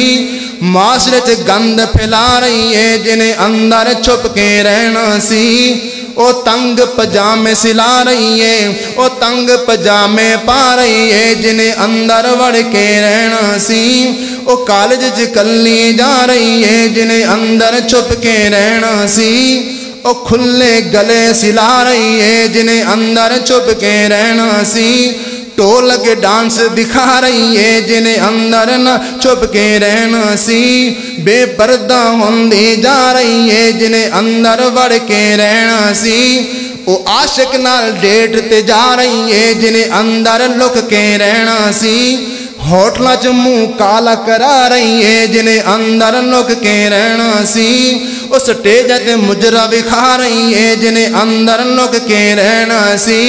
معاشرے چ گند پھیلا رہی ہے جنہیں اندر چھپ کے رہنا سی او تنگ پجامے سلا رہی ہے، او تنگ پجامے پا رہی ہے جنہیں اندر وڑ کے رہنا سی، او کالج کلی جا رہی ہے جنہیں اندر چھپ کے رہنا سی، او کھلے گلے سلا رہی ہے جنہیں اندر چھپ کے رہنا سی، ٹول کے ڈانس دکھا رہی ہے جنہیں اندر نہ چھپ کے رہنا سی، بے پردہ ہوندی جا رہی ہے جنہیں اندر وڑ کے رہنا سی، او عاشق نال ڈیٹ تے جا رہی ہے جنہیں اندر لک کے رہنا سی، ہوٹلاں چ منہ کالا کرا رہی ہے جنہیں اندر لک کے رہنا سی، اس سٹیج تے مجرا وکھا رہی ہے جنہیں اندر لک کے رہنا سی،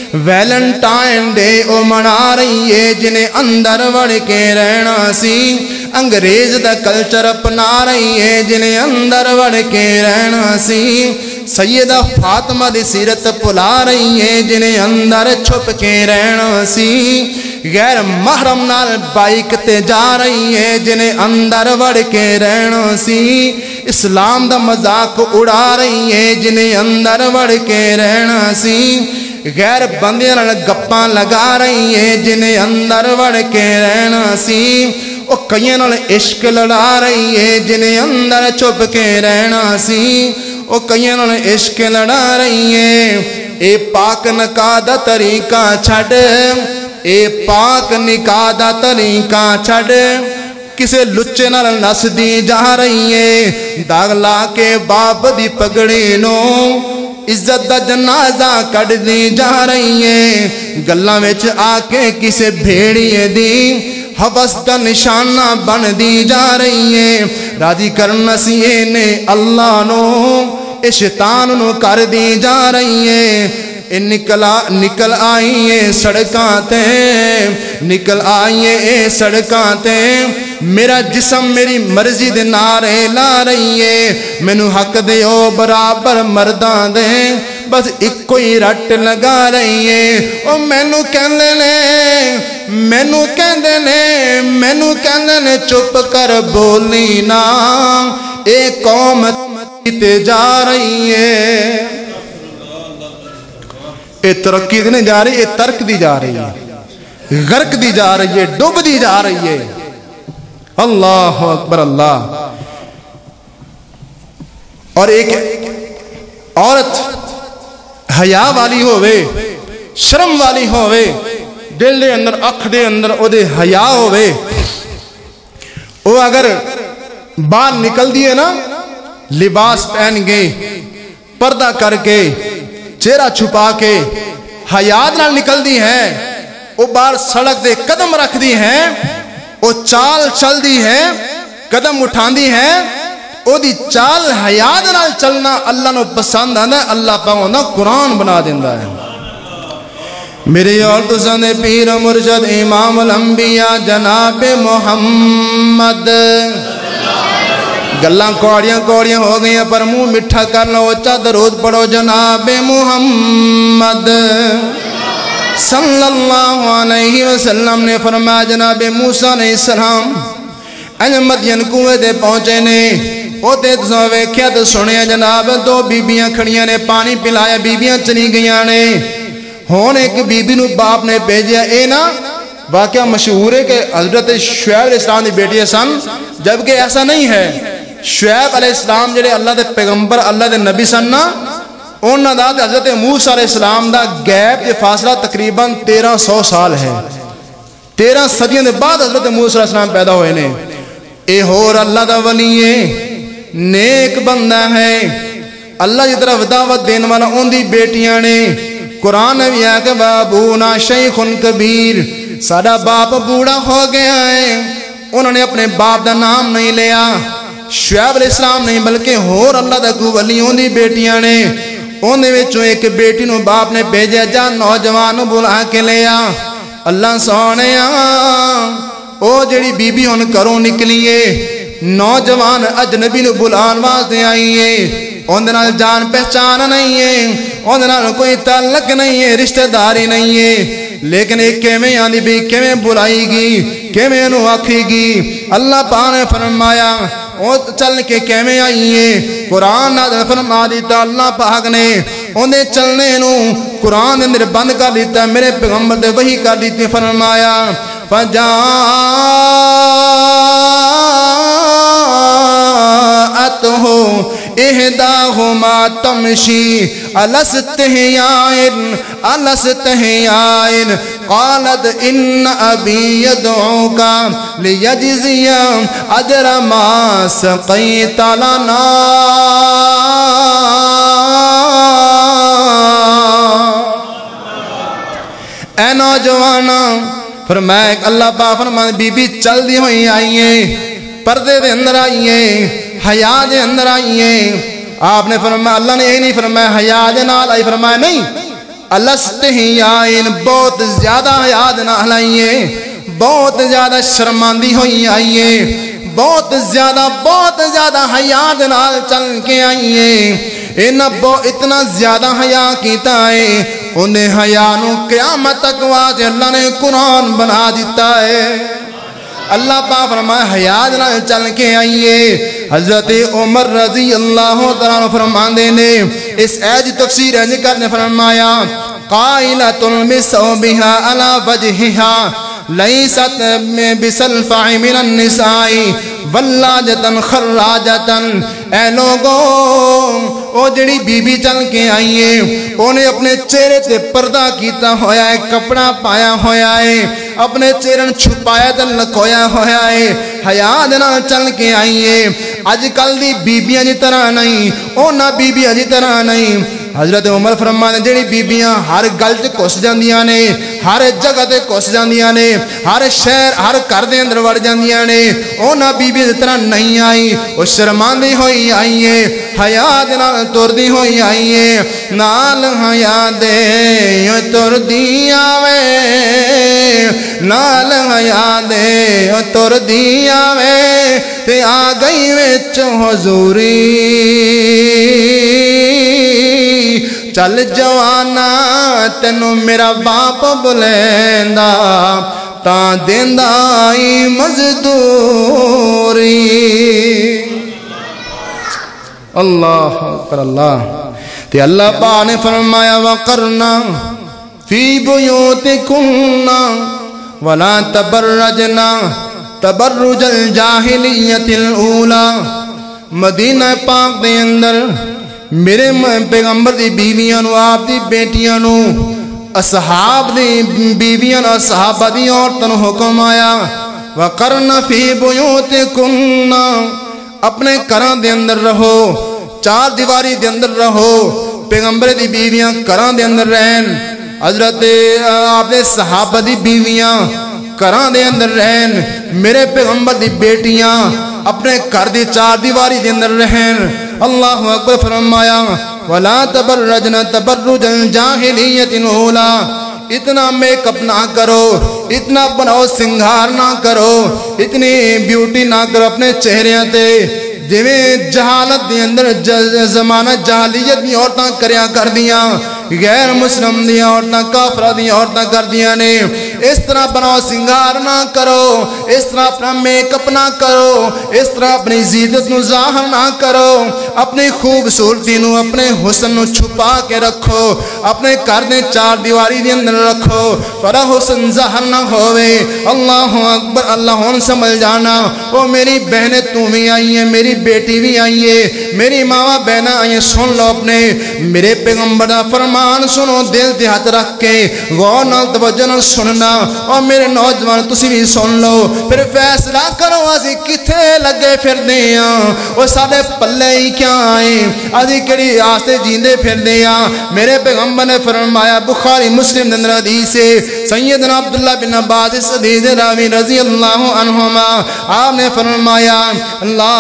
ویلنٹائن ڈے او منا رہی ہے جنہیں اندر وڑ کے رہنا سی، انگریز دا کلچر اپنا رہی ہے جنہیں اندر وڑ کے رہنا سی، سیدہ فاطمہ دی سیرت پلا رہی ہے جنہیں اندر چھپ کے رہنا سی، غیر محرم نال بائک تے جا رہی ہے جنہیں اندر وڑ کے رہنا سی، اسلام دا مذاق اڑا رہی ہے جنہیں اندر وڑ کے رہنا سی، غیر بندیاں نال گپاں لگا رہی ہے جنہیں اندر وڑ کے رہنا سی، او کئیاں نال عشق لڑا رہی ہے جنہیں اندر چھپ کے رہنا سی، او کئیاں نال عشق لڑا رہی ہے، اے پاک نکاح دا طریقہ چھڈ، اے پاک نکاح دا طریقہ چھڈ، کسے لچے نال نس دی جا رہی ہے، داغ لا کے باپ دی پگڑی نو عزت دا جنازہ کٹ دی جا رہی ہے، گلاں وچ آ کے کسے بھیڑیے دی حوث دا نشانہ بن دی جا رہی ہے، راضی کرنا سی نے اللہ نو اے شیطان نو کر دی جا رہی ہے، اے نکل آئیے سڑکاں تے، نکل آئیے سڑکاں تے، میرا جسم میری مرضی دے نعرے لا رہی ہے، مینو حق دے او برابر مرداں دے، بس ایک کوئی رٹ لگا رہی ہے، او مینو کہندے نے، مینو کہندے نے، مینو کہندے نے چپ کر بولی نا، اے قوم تے جا رہی ہے، اے ترقی دی نہیں جا رہی، اے ترک دی جا رہی ہے، غرق دی جا رہی ہے، ڈوب دی جا رہی ہے، اللہ اکبر اللہ۔ اور ایک عورت حیا والی ہووے، شرم والی ہووے، دل دے اندر اکھ دے اندر او دے حیا ہووے، او اگر باہر نکل دیے نا لباس پہن کے پردہ کر کے چہرہ چھپا کے حیات نال نکل دی ہے، او باہر سڑک دے قدم رکھ دی ہے، او چال چل دی ہے، قدم اٹھان دی ہے، او دی چال حیات نال چلنا اللہ نو پسند آندا ہے، اللہ پاک دا قرآن بنا دیندا ہے۔ میری اور تساں دے پیر مرشد امام الانبیاء جناب محمد، گلاں کوڑیاں کوڑیاں ہو گئیں پر منہ مٹھا کر لو، اچھا درود پڑھو جناب محمد صلی اللہ علیہ وسلم نے فرمایا، جناب موسیٰ علیہ السلام مدین کنویں تے پہنچے نے، او تے تساں ویکھیا تے سنیا جناب دو بیبیاں کھڑیاں نے، پانی پلایا، بیبیاں چلی گئیاں نے، ہون ایک بیبی نو باپ نے بھیجیا، اے نا واقعہ مشہور ہے کہ حضرت شعیب علیہ السلام دی بیٹی سن، جبکہ ایسا نہیں ہے، شعیب علیہ السلام جڑے اللہ دے پیغمبر اللہ دے نبی سن نا، انہاں دا حضرت موسیٰ علیہ السلام دا گیپ یہ فاصلہ تقریباً 1300 سال ہے، 13 صدیوں دے بعد حضرت موسیٰ علیہ السلام پیدا ہوئے نے، اے ہور اللہ دا ولی ہے، نیک بندہ ہے، اللہ کی طرف دعوت دین والا ان دی بیٹیاں نے، قرآن نے بھی ہے کہ بابونا شیخ کبیر، ساڈا باپ بوڑھا ہو گیا ہے، انہوں نے اپنے باپ دا نام نہیں لیا، شعیب علیہ السلام نہیں بلکہ ہور اللہ دا کو ولیوں دی بیٹیاں نے، ان دے وچوں ایک بیٹی نو باپ نے بھیجا، جا نوجوان نو بلا کے لیا، اللہ سونیا او جڑی بی بی ہن کروں نکلیے، نوجوان اجنبی نو بلان واسطے آئیے، ان دے نال جان پہچان نہیں ہے، ان دے نال کوئی تعلق نہیں ہے، رشتہ داری نہیں ہے، لیکن ایک کیویں آندی بھی کیویں بلائی گی، کیویں نو آکھی گی، اللہ پاک نے فرمایا او چل کے کیویں آئیے، قرآن نازل فرما دیتا اللہ پاک نے، اوندے چلنے نو قرآن دے اندر بند کر دیتا ہے میرے پیغمبر دے وحی کر دیتی فرمایا فجاءته احداهما تمشي على استحياء قالت ان ابي يدعوك ليجزي اجر ما سقيت لنا اے نوجوانا فرمایا اللہ پاک فرمایا بی بی چل دی ہوئی آئیے پردے دے اندر آئیے حیا دے اندر آئیے آپ نے فرمایا اللہ نے یہ نہیں فرمایا حیا دے نال آئی فرمایا نہیں الستحیائن بہت زیادہ حیا دے نال آئیے بہت زیادہ شرماندی ہوئی آئیے بہت زیادہ حیا دے نال چل کے آئیے اتنا زیادہ حیا کیتا ہے انہیں حیا نو قیامت تک واجہ اللہ نے قرآن بنا دیتا ہے اللہ پاک فرمایا حیا نال چل کے آئیے حضرت عمر رضی اللہ تعالیٰ فرماندے نے اس ایج تفسیر ایج کرنے فرمایا قائلۃ بثوبها على وجهها لیست بسلفع من النساء ولاجتن خراجتن اے لوگوں او جڑی بی بی چل کے آئیے انہیں اپنے چہرے تے پردہ کیتا ہویا ہے کپڑا پایا ہویا ہے اپنے چہرے چھپایا تے لکویا ہویا ہے حیا دے نال چل کے آئیے اج کل دی بیبیاں دی طرح نہیں اونا بیبیاں دی طرح نہیں حضرت عمر فرمانے جڑی بیبیاں ہر گل تے کس جاندیاں نے ہر جگہ تے کس جاندیاں نے ہر شہر ہر گھر دے اندر وڑ جاندیاں نے اونا بیبی دی طرح نہیں آئی او شرماندی ہوئی آئیے حیا دے نال تردی ہوئی آئیے نال حیا دے تردی آوے نال حیا دے تردی آوے تے آ گئی وچ حضوری چل جوانا تینو میرا باپ بلیندا تا دیندا آئی مزدوری اللہ اکبر اللہ تے اللہ پاک نے فرمایا وقرنا فی بیوتکنا ولا تبرجنا تبرج الجاہلیت الاولا مدینہ پاک دے اندر میرے پیغمبر دی بیویاں نو آپ دی بیٹیاں نو اصحاب دی بیویاں نو صحابہ دی عورتوں حکم آیا وقرن فی بیوتکن اپنے گھراں دے اندر رہو چار دیواری دے اندر رہو پیغمبر دی بیویاں گھراں دے اندر رہن حضرت آپ دے صحابہ دی بیویاں گھراں دے اندر رہن میرے پیغمبر دی بیٹیاں اپنے گھر دی چار دیواری دے اندر رہن اللہ اکبر فرمایا ولا تبرجنا تبرج الجاہلیت الاولا اتنا میک اپ نہ کرو اتنا بناؤ سنگھار نہ کرو اتنی بیوٹی نہ کرو اپنے چہرے تے جویں جہالت دے اندر زمانہ جہلیت دی عورتاں کریا کر دیاں غیر مسلم دی عورتاں کافرہ دی عورتاں کر دیاں نے اس طرح بناؤ سنگار نہ کرو اس طرح اپنا میک اپ نہ کرو اس طرح اپنی زیدت نو ظاہر نہ کرو اپنی خوبصورتی نو اپنے حسن نو چھپا کے رکھو اپنے گھر دے چار دیواری دے اندر رکھو فرا حسن ظاہر نہ ہوئے اللہ اکبر اللہ ہون سمجھ جانا وہ میری بہنیں تو بھی آئی ہیں میری بیٹی بھی آئی ہے میری ماما بہنہ آئی ہیں سن لو اپنے میرے پیغمبر فرمان سنو دل دے ہاتھ رکھ کے غور نال توجہ نال سننا اور میرے نوجوان تسی بھی سن لو پھر فیصلہ کرو اسی کتھے لگے پھر دیاں وہ سارے پلے ہی کیا آئیں اسی کڑی آستے جیندے پھر دیاں میرے پیغمبر نے فرمایا بخاری مسلم دندر حدیث سے سیدنا عبداللہ بن عباس صدیق راوی رضی اللہ عنہما آپ نے فرمایا اللہ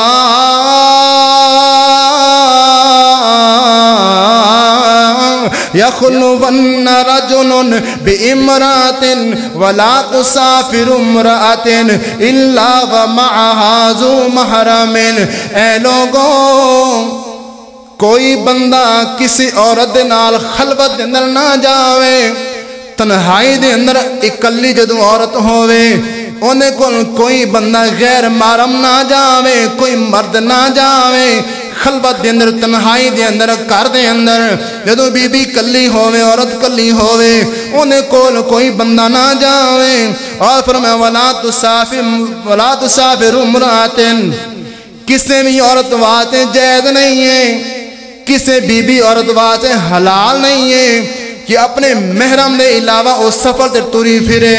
يخلون رجل بامرأة ولا تسافر امرأة إلا ومعها ذو محرم اے لوگوں کوئی بندہ کسی عورت دے نال خلوت دے اندر نہ جاوے تنہائی دے اندر اکلی جدو عورت ہووے انہیں کوئی بندہ غیر محرم نہ جاوے کوئی مرد نہ جاوے خلوت دے اندر تنہائی دے اندر گھر دے اندر جدوں بی بی کلی ہووے عورت کلی ہووے اونے کول کوئی بندہ نہ جاوے اور فرمایا ولا تسافر امراتن کسے بھی عورت واسطے جائز نہیں ہے کسے بی بی عورت واسطے حلال نہیں ہے کہ اپنے محرم دے علاوہ او سفر تے ٹری پھرے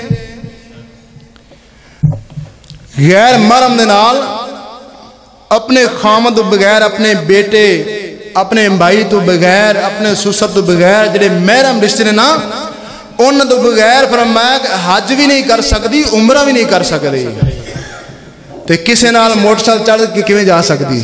غیر محرم دے نال اپنے خامد تو بغیر اپنے بیٹے اپنے بھائی تو بغیر اپنے سسر تو بغیر جڑے محرم رشتے نے نا ان تو بغیر فرمایا کہ حج بھی نہیں کر سکتی عمرہ بھی نہیں کر سکتی تے کسے نال موٹر سائیکل چڑھ کے کیویں جا سکتی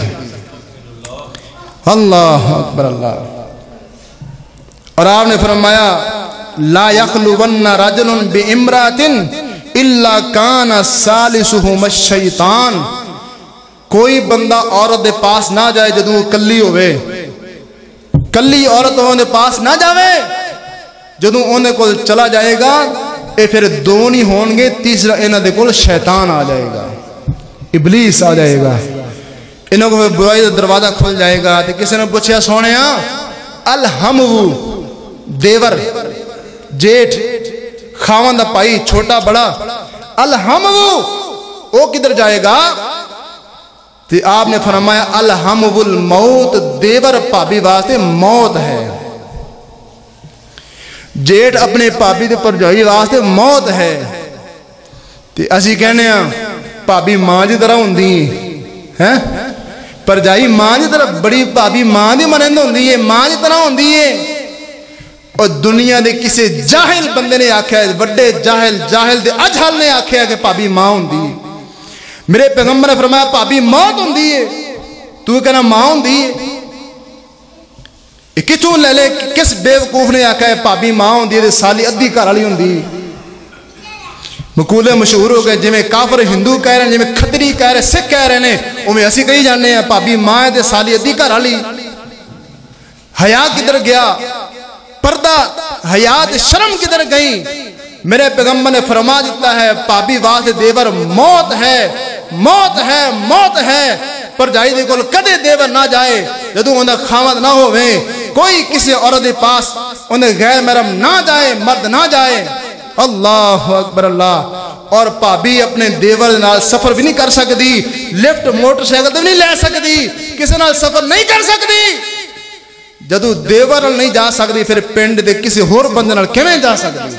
اللہ اکبر اللہ اور آپ نے فرمایا لا یخلون رجل بامرأۃ الا کان ثالثہما الشیطان کوئی بندہ عورت دے پاس نہ جائے جدوں کلی ہوئے کلی عورت ہونے پاس نہ جاوے جدوں اونے کول چلا جائے گا اے پھر دو نہیں ہون گے تیسرا انہاں دے کول شیطان آ جائے گا ابلیس آ جائے گا انہاں کو برائی دا دروازہ کھل جائے گا تے کسی نے پوچھا سونیا الحمو دیور جیٹھ خاوند دا پائی چھوٹا بڑا الحمو او کدھر جائے گا تے آپ نے فرمایا الحمو الموت دیور پابی واسطے موت ہے جیٹھ اپنے پابی دے پرجائی واسطے موت ہے تے اسی کہنے ہیں پابی ماں جی طرح ہوندی ہے پرجائی ماں جی طرح بڑی پابی ماں دی منند ہوندی ہے ماں جی طرح ہوندی ہے اور دنیا دے کسی جاہل بندے نے آکھیا ہے بڑے جاہل دے اجہل نے آکھیا ہے کہ پابی ماں ہوندی ہے میرے پیغمبر نے فرمایا پابی موت ہوندی ہے تو کہنا ماں ہوندی ہے کتوں لے لے کس بیوقوف نے آکھا ہے پابی ماں ہوندی ہے سالی ادھی گھر والی ہوندی ہے مقولے مشہور ہو گئے جویں کافر ہندو کہہ رہے ہیں جویں کھتری کہہ رہے سکھ کہہ رہے ہیں اوویں اسی کہی جانے ہیں پابی ماں ہے تے سالی ادھی گھر والی حیا کدھر گیا پردہ حیات شرم کدھر گئی میرے پیغمبر نے فرما دیتا ہے پابی واسطے دیور موت ہے موت ہے موت ہے پر جائی دے کول کدے دیور نہ جائے جدوں اوندا خاوند نہ ہووے کوئی کسی عورت دے پاس اوندا غیر محرم نہ جائے مرد نہ جائے اللہ اکبر اللہ اور پابی اپنے دیور نال سفر بھی نہیں کر سکتی لفٹ موٹر سائیکل تے نہیں لے سکتی کسی نال سفر نہیں کر سکتی جدوں دیور نال نہیں جا سکتی پھر پنڈ دے کسی ہور بندے نال کیویں جا سکتی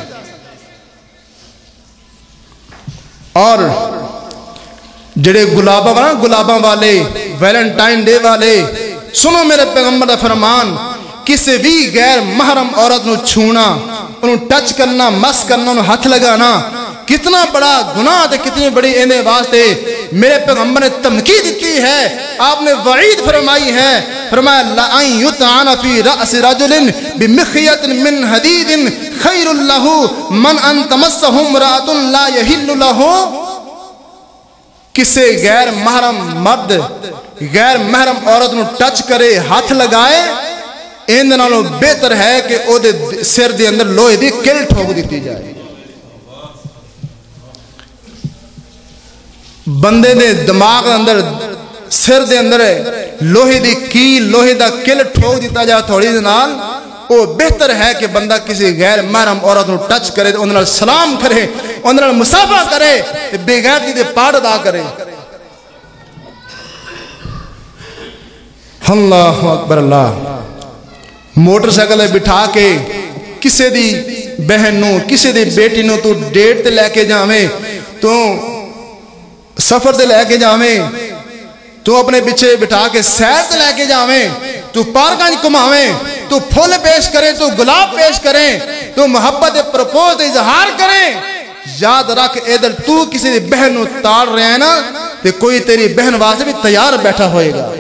اور جڑے گلاباں والے ویلنٹائن ڈے والے سنو میرے پیغمبر دا فرمان کسی بھی غیر محرم عورت نو چھونا انہوں ٹچ کرنا مس کرنا انہوں ہاتھ لگانا کتنا بڑا گناہ تے کتنی بڑی اینے واسطے میرے پیغمبر نے تمکی دیتی ہے آپ نے وعید فرمائی ہے فرمایا لَأَن يُطْعَنَ فِي رَأْسِ رَجُلٍ بِمِخْيَةٍ مِّنْ حَدِيدٍ خَيْرٌ لَهُ مَنْ أَن تَمَسَّهُ امْرَأَةٌ لَا يَحِلُّ لَهُ کسے غیر محرم مرد غیر محرم عورت نو ٹچ کرے ہاتھ لگائے این نالوں بہتر ہے کہ او دے سر دے اندر لوہے دی کل ٹھوک دیتی جائے بندے دے دماغ اندر سر دے اندر لوہے دی کیل لوہے دا کل ٹھوک دیتا جائے تھوڑی دے نال او بہتر ہے کہ بندہ کسی غیر محرم عورت نو ٹچ کرے ان نال سلام کرے ان نال مصافحہ کرے بغیر دے پاڑ ادا کرے اللہ اکبر اللہ موٹر سائیکل بٹھا کے کسی دی بہن نو کسی دی بیٹی نو تو ڈیٹ تے لے کے جاویں تو سفر تے لے کے جاویں تو اپنے پیچھے بٹھا کے سیر تے لے کے جاویں تو پارکاں گھماویں تو پھول پیش کریں تو گلاب پیش کریں تو محبت پرپوز اظہار کریں یاد رکھ ادھر تو کسی دی بہن نو تاڑ رہے ہیں نا تے کوئی تیری بہن واسطے بھی تیار بیٹھا ہوئے گا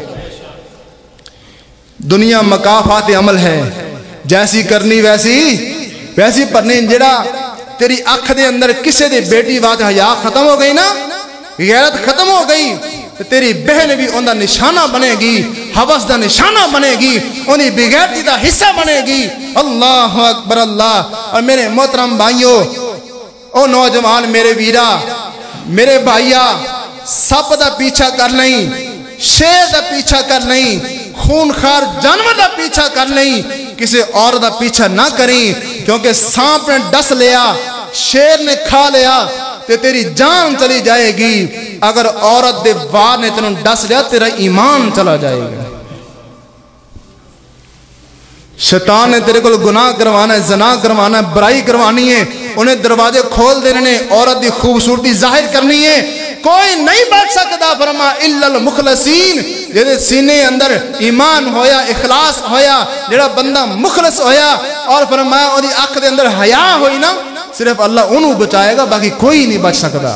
دنیا مکافات عمل ہے جیسی کرنی ویسی پرنی جڑا تیری اکھ دے اندر کسی دی بیٹی واسطے حیا ختم ہو گئی نا غیرت ختم ہو گئی تیری بہن بھی ان دا نشانہ بنے گی حوث دا نشانہ بنے گی انہی بغیرتی دا حصہ بنے گی اللہ اکبر اللہ اور میرے محترم بھائیوں او نوجوان میرے ویرا میرے بھائیا سپ دا پیچھا کر لیں شیر دا پیچھا کر نہیں، خونخوار جانور دا پیچھا کر نہیں، کسی عورت دا پیچھا نہ کریں، کیونکہ سانپ نے ڈس لیا، شیر نے کھا لیا تے تیری جان چلی جائے گی، اگر عورت دے وار نے تینوں ڈس لیا تیرا ایمان چلا جائے گا۔ شیطان نے تیرے کو گناہ کروانا ہے، زنا کروانا ہے، برائی کروانی ہے، انہیں دروازے کھول دینے نے، عورت دی خوبصورتی ظاہر کرنی ہے، کوئی نہیں بچ سکتا فرما الا المخلصین، جیسے سینے اندر ایمان ہویا، اخلاص ہویا، جڑا بندہ مخلص ہویا، اور فرمایا اور دی آنکھ دے اندر حیا ہوئی نا، صرف اللہ انہوں بچائے گا، باقی کوئی نہیں بچ سکتا۔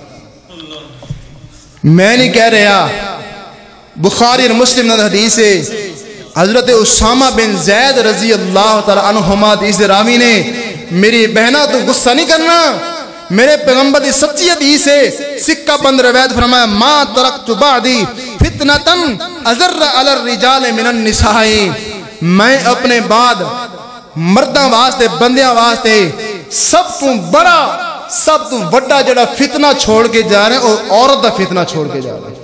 میں نہیں کہہ رہا، بخاری اور مسلم نے حدیث ہے، حضرت اسامہ بن زید رضی اللہ تعالی عنہما حدیث راوی نے، میری بہنہ تو غصہ نہیں کرنا، میرے پیغمبر دی سچی حدیث ہے، سکہ بند روایت فرمایا ما ترکت بعدی فتنتن اضر علی الرجال من النساء، میں اپنے بعد مرداں واسطے بندیاں واسطے سب تو بڑا سب تو بڑا جڑا فتنہ چھوڑ کے جا رہے ہیں وہ عورت دا فتنہ چھوڑ کے جا رہے ہیں۔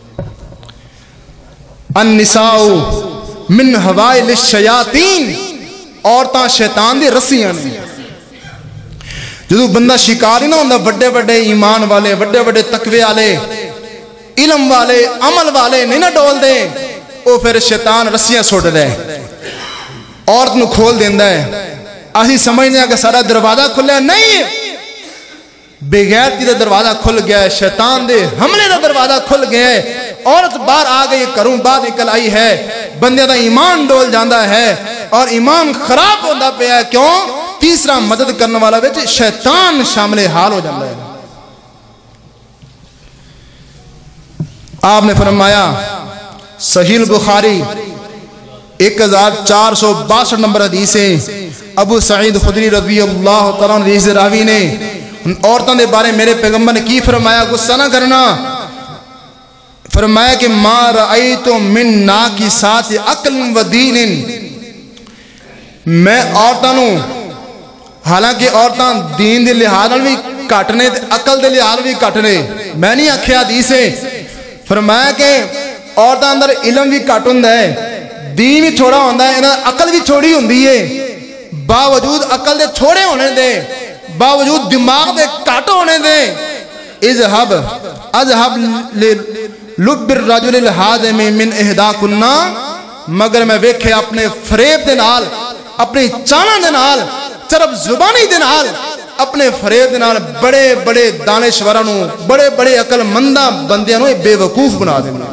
النساء من حوائل الشیاطین، عورتاں شیطان دی رسیاں نے۔ جدو بندہ شکاری نہ ہوندہ بڑے بڑے ایمان والے، بڑے بڑے تقوی والے، علم والے، عمل والے نہیں نہ ڈول دے، وہ پھر شیطان رسیاں سوڑ دے، عورت نو کھول دیندہ ہے۔ اسی سمجھنے ہیں کہ سارا دروازہ کھلے، نہیں، بغیر کی دروازہ کھل گیا ہے، شیطان دے حملے دا دروازہ کھل گیا ہے، عورت باہر آ گئی، کروں باہر نکل آئی ہے، بندے دا ایمان ڈول جاندہ ہے اور ایمان خراب ہوندہ پہ ہے، کیوں؟ تیسرا مدد کرنے والا بیٹے شیطان شامل حال ہو جاندہ ہے۔ آپ نے فرمایا صحیح البخاری 1462 نمبر حدیث ہے، ابو سعید خدری رضی اللہ تعالیٰ عنہ حدیث راوی نے عورتوں دے بارے میرے پیغمبر نے کی فرمایا، غصہ نہ کرنا، فرمایا کہ ما رأیت من ناکسات عقل و دین، میں عورتوں حالانکہ عورتاں دین دے لحاظ بھی کٹنے عقل دے لحاظ بھی کٹنے، میں نہیں آکھیا حدیث ہے، فرمایا کہ عورتاں اندر علم بھی کٹ ہوندا ہے، دین بھی تھوڑا ہوندا ہے، عقل بھی تھوڑی ہوندی ہے، باوجود عقل دے تھوڑے ہونے دے، باوجود دماغ دے کٹ ہونے دے، اذهب لب الرجل الحازم من احداکنا، مگر میں ویکھے اپنے فریب دے نال، اپنی چانا دے نال، چرب زبانی دے نال، اپنے فریب دے نال بڑے بڑے دانشورانوں، بڑے بڑے عقل مندہ بندیاں بے وقوف بنا دینا۔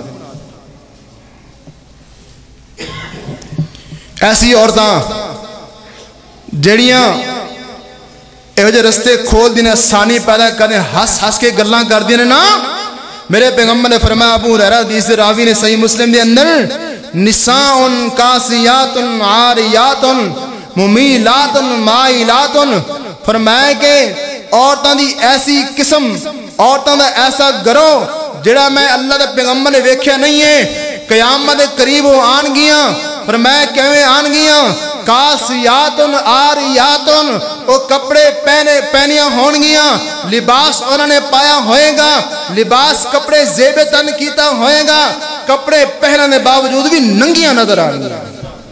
ایسی عورتاں جڑیاں ایوجہ رستے کھول دینے، آسانی پیدا کرنے، ہس کے گلاں کر دینے نا، میرے پیغمبر نے فرمایا، ابو ہریرہ حدیث راوی نے صحیح مسلم دے اندر، نساء کاسیات عاریات ممیلات مائلات، فرمایا کہ عورتاں دی ایسی قسم، عورتاں دا ایسا گروہ جڑا میں اللہ دے پیغمبر نے ویکھیا نہیں ہے، قیامت قریب وہ آن گیاں، فرمایا کیویں آن گیاں، کاسیات آریات، وہ کپڑے پہنیاں ہون گیاں، لباس انہوں نے پایا ہوئے گا، لباس کپڑے زیب تن کیتا ہوئے گا، کپڑے پہننے باوجود بھی ننگیاں نظر آن گیا۔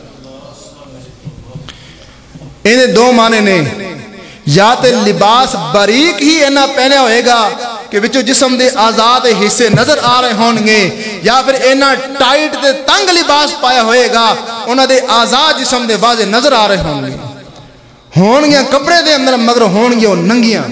انہیں دو معنی نے، یا تے لباس باریک ہی اینا پہنے ہوئے گا کہ بچو جسم دے آزاد حصے نظر آ رہے ہونگے، یا پھر اینا ٹائٹ تے تنگ لباس پایا ہوئے گا، انہاں دے آزاد جسم دے واضح نظر آ رہے ہونگے کپڑے دے اندر، مگر ہونگے وہ ننگیاں۔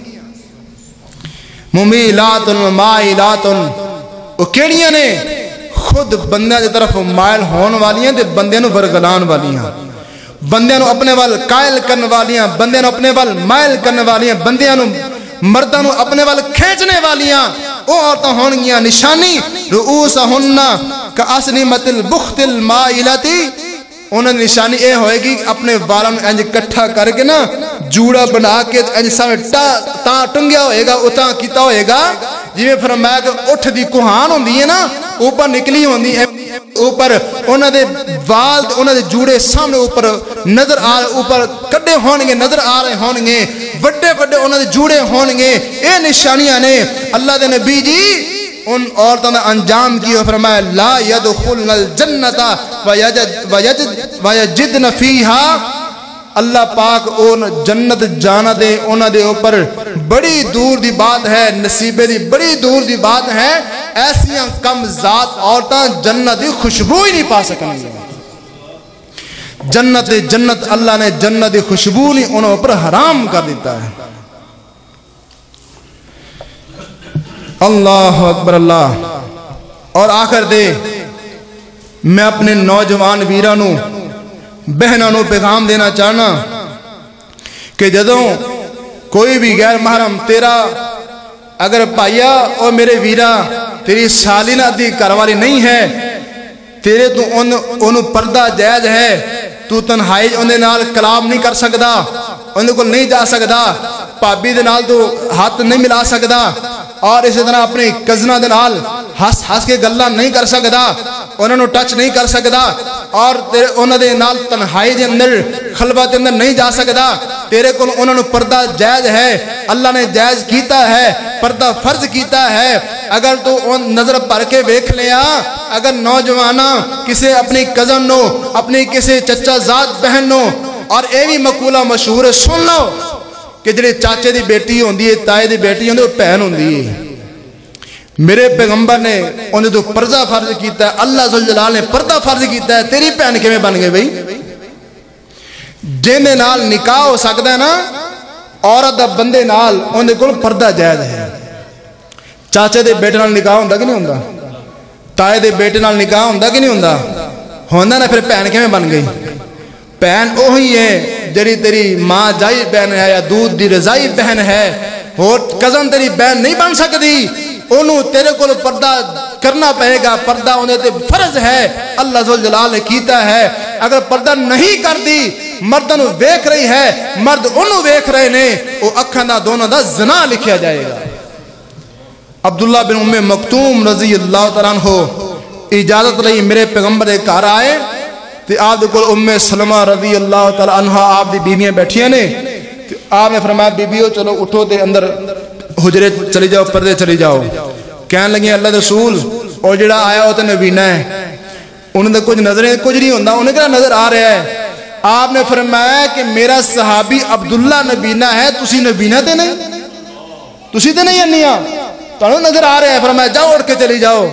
ممیلات مائلات، وہ کیڑیاں نے خود بندیاں دے طرف مائل ہون والیاں دے بندیاں نو ورگلان والیاں، بندیاں نو اپنے وال قائل کرنے والیاں، بندیاں نو اپنے وال مائل کرنے والیاں، بندیاں نو مرداں نو اپنے وال کھینچنے والیاں، وہ عورتیں ہونگیاں۔ نشانی رؤوسہن کاسنمۃ البخت المائلتی، انہوں نے نشانی اے ہوئے گی اپنے والوں انج کٹھا کر کے نا جوڑا بنا کے انج سامنے تاں ٹنگیا ہوئے گا، اتاں کیتا ہوئے گا، جی میں فرمایا کہ اٹھ دی کوہان ہوندی ہے نا، اوپر نکلی ہوندی ہے، اوپر انہوں نے وال انہوں نے جوڑے سامنے اوپر نظر آ رہے، اوپر کڈے ہونگے نظر آ رہے ہونگے، وڈے وڈے انہوں نے جوڑے ہونگے۔ اے نشانیاں نے اللہ دے نبی جی ان عورتوں نے انجام کی، فرمایا لا يدخلن الجنت ويجدن فيها، اللہ پاک ان جنت جانا دے انہاں دے اوپر بڑی دور دی بات ہے، نصیبے دی بڑی دور دی بات ہے، ایسیاں کم ذات عورتاں جنت دی خوشبو ہی نہیں پا سکن گے۔ جنت اللہ نے جنت دی خوشبو نہیں انہوں پر حرام کر دیتا ہے۔ اللہ اکبر اللہ۔ اور آخر دے میں اپنے نوجوان ویرانوں بہنانوں پیغام دینا چاہنا کہ جدوں کوئی بھی غیر محرم تیرا اگر پائیا اور میرے ویرا تیری سالینہ دی کاروالی نہیں ہے، تیرے تو انہوں پردہ جائز ہے، تو تنہائی انہیں نال کلام نہیں کر سکتا، انہیں کو نہیں جا سکتا، پابی دے نال تو ہاتھ نہیں ملا سکتا، اور اسی طرح اپنی کزنہ دے نال ہس کے گلہ نہیں کر سکتا، انہوں نے ٹچ نہیں کر سکتا، اور انہوں دے نال تنہائی دے اندر خلوت دے اندر نہیں جا سکتا، تیرے کو انہوں نے پردہ جائز ہے، اللہ نے جائز کیتا ہے، پردہ فرض کیتا ہے۔ اگر تو نظر پر کے ویکھ لیا، اگر نوجوانہ کسے اپنی کزن نو، اپنی کسے چچا ذات بہن نو، اور اے بھی مقولہ مشہور ہے سن لو کہ جڑے چاچے دی بیٹی ہوندی ہے، تائے دی بیٹی ہوندی ہے، وہ بہن ہوندی ہے۔ میرے پیغمبر نے انہیں تو پردہ فرض کیتا ہے، اللہ ذوالجلال نے پردہ فرض کیتا ہے، تیری بہن کیویں بن گئے بھائی؟ جن نال نکاح ہو سکتا ہے نا عورت دا بندے نال، انہیں کول پردہ جائز ہے۔ چاچے دے بیٹے نال نکاح ہوندا کہ نہیں ہوندا؟ تائے دے بیٹے نال نکاح ہوندا کہ نہیں ہوندا؟ ہوندا نا، پھر بہن کیویں بن گئی؟ بہن وہی ہے جڑی تیری ماں جائی بہن ہے یا دودھ دی رضائی بہن ہے، اور کزن تیری بہن نہیں بن سکتی، انہوں تیرے کو پردہ کرنا پہے گا، پردہ انہیں تے فرض ہے، اللہ ذوالجلال نے کیتا ہے۔ اگر پردہ نہیں کر دی، مردوں ویکھ رہی ہے، مرد انہوں ویکھ رہے نے، وہ اکھاں دا دونوں دا زنا لکھیا جائے گا۔ عبداللہ بن ام مکتوم رضی اللہ تعالیٰ عنہ اجازت رہی میرے پیغمبر کے گھر آئے، تے آپ دے کول ام سلمہ رضی اللہ تعالیٰ عنہ آپ دی بیویاں بیٹھیاں نے، آپ نے فرمایا بیبیو چلو اٹھو تے اندر حجرے چلی جاؤ، پردے چلی جاؤ۔ کہنے لگے اللہ رسول اور جڑا آیا وہ تو نبینہ ہے، انہوں نے کچھ نظریں کچھ نہیں ہوندہ، انہیں کیا نظر آ رہا ہے؟ آپ نے فرمایا کہ میرا صحابی عبداللہ نبینہ ہے، تسی نبینہ تے نہیں، تسی تے نہیں انیاں، تو نظر آ رہا ہے۔ فرمایا جاؤ اٹھ کے چلی جاؤ۔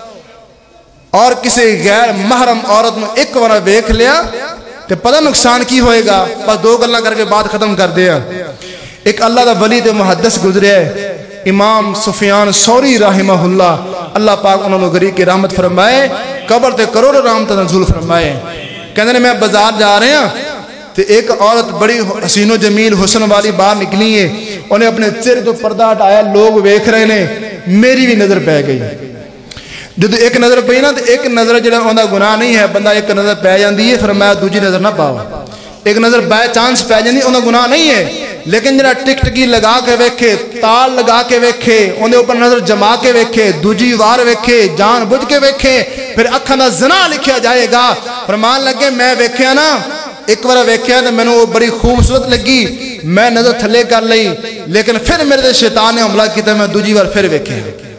اور کسی غیر محرم عورت نے ایک بار ویکھ لیا تو پتہ نقصان کی ہوئے گا، بس دو گلاں کر کے بات ختم کر دیا۔ ایک اللہ دا ولی تے محدث گزرے ہے امام سفیان ثوری رحمہ اللہ، اللہ پاک انہوں نے غریق کی رحمت فرمائے، قبر تے کروڑ رحمت نزول فرمائے۔ کہنے میں بازار جا رہے ہیں تو ایک عورت بڑی حسین و جمیل حسن والی باہر نکلی ہے، انہیں اپنے چہرے تو پردہ ہٹایا، لوگ ویکھ رہے نے، میری بھی نظر پہ گئی۔ جب ایک نظر پئی نا تو ایک نظر جڑا اوندا گناہ نہیں ہے، بندہ ایک نظر پہ جاندی ہے، فرمایا دوجی نظر نہ پاؤ۔ ایک نظر بائی چانس پہ جاندی اوندا گناہ نہیں ہے، لیکن جڑا ٹک ٹکی لگا کے ویکھے، تال لگا کے ویکھے، اوندے اوپر نظر جما کے ویکھے، دوجی وار ویکھے، جان بوجھ کے ویکھے، پھر اکھاں دا زنا لکھیا جائے گا۔ فرمان لگے میں ویکھیا نا، ایک بار ویکھیا تے مینوں وہ بڑی خوبصورت لگی، میں نظر تھلے کر لئی، لیکن پھر میرے تے شیطان نے حملہ کیتا، میں دوجی بار پھر ویکھیا،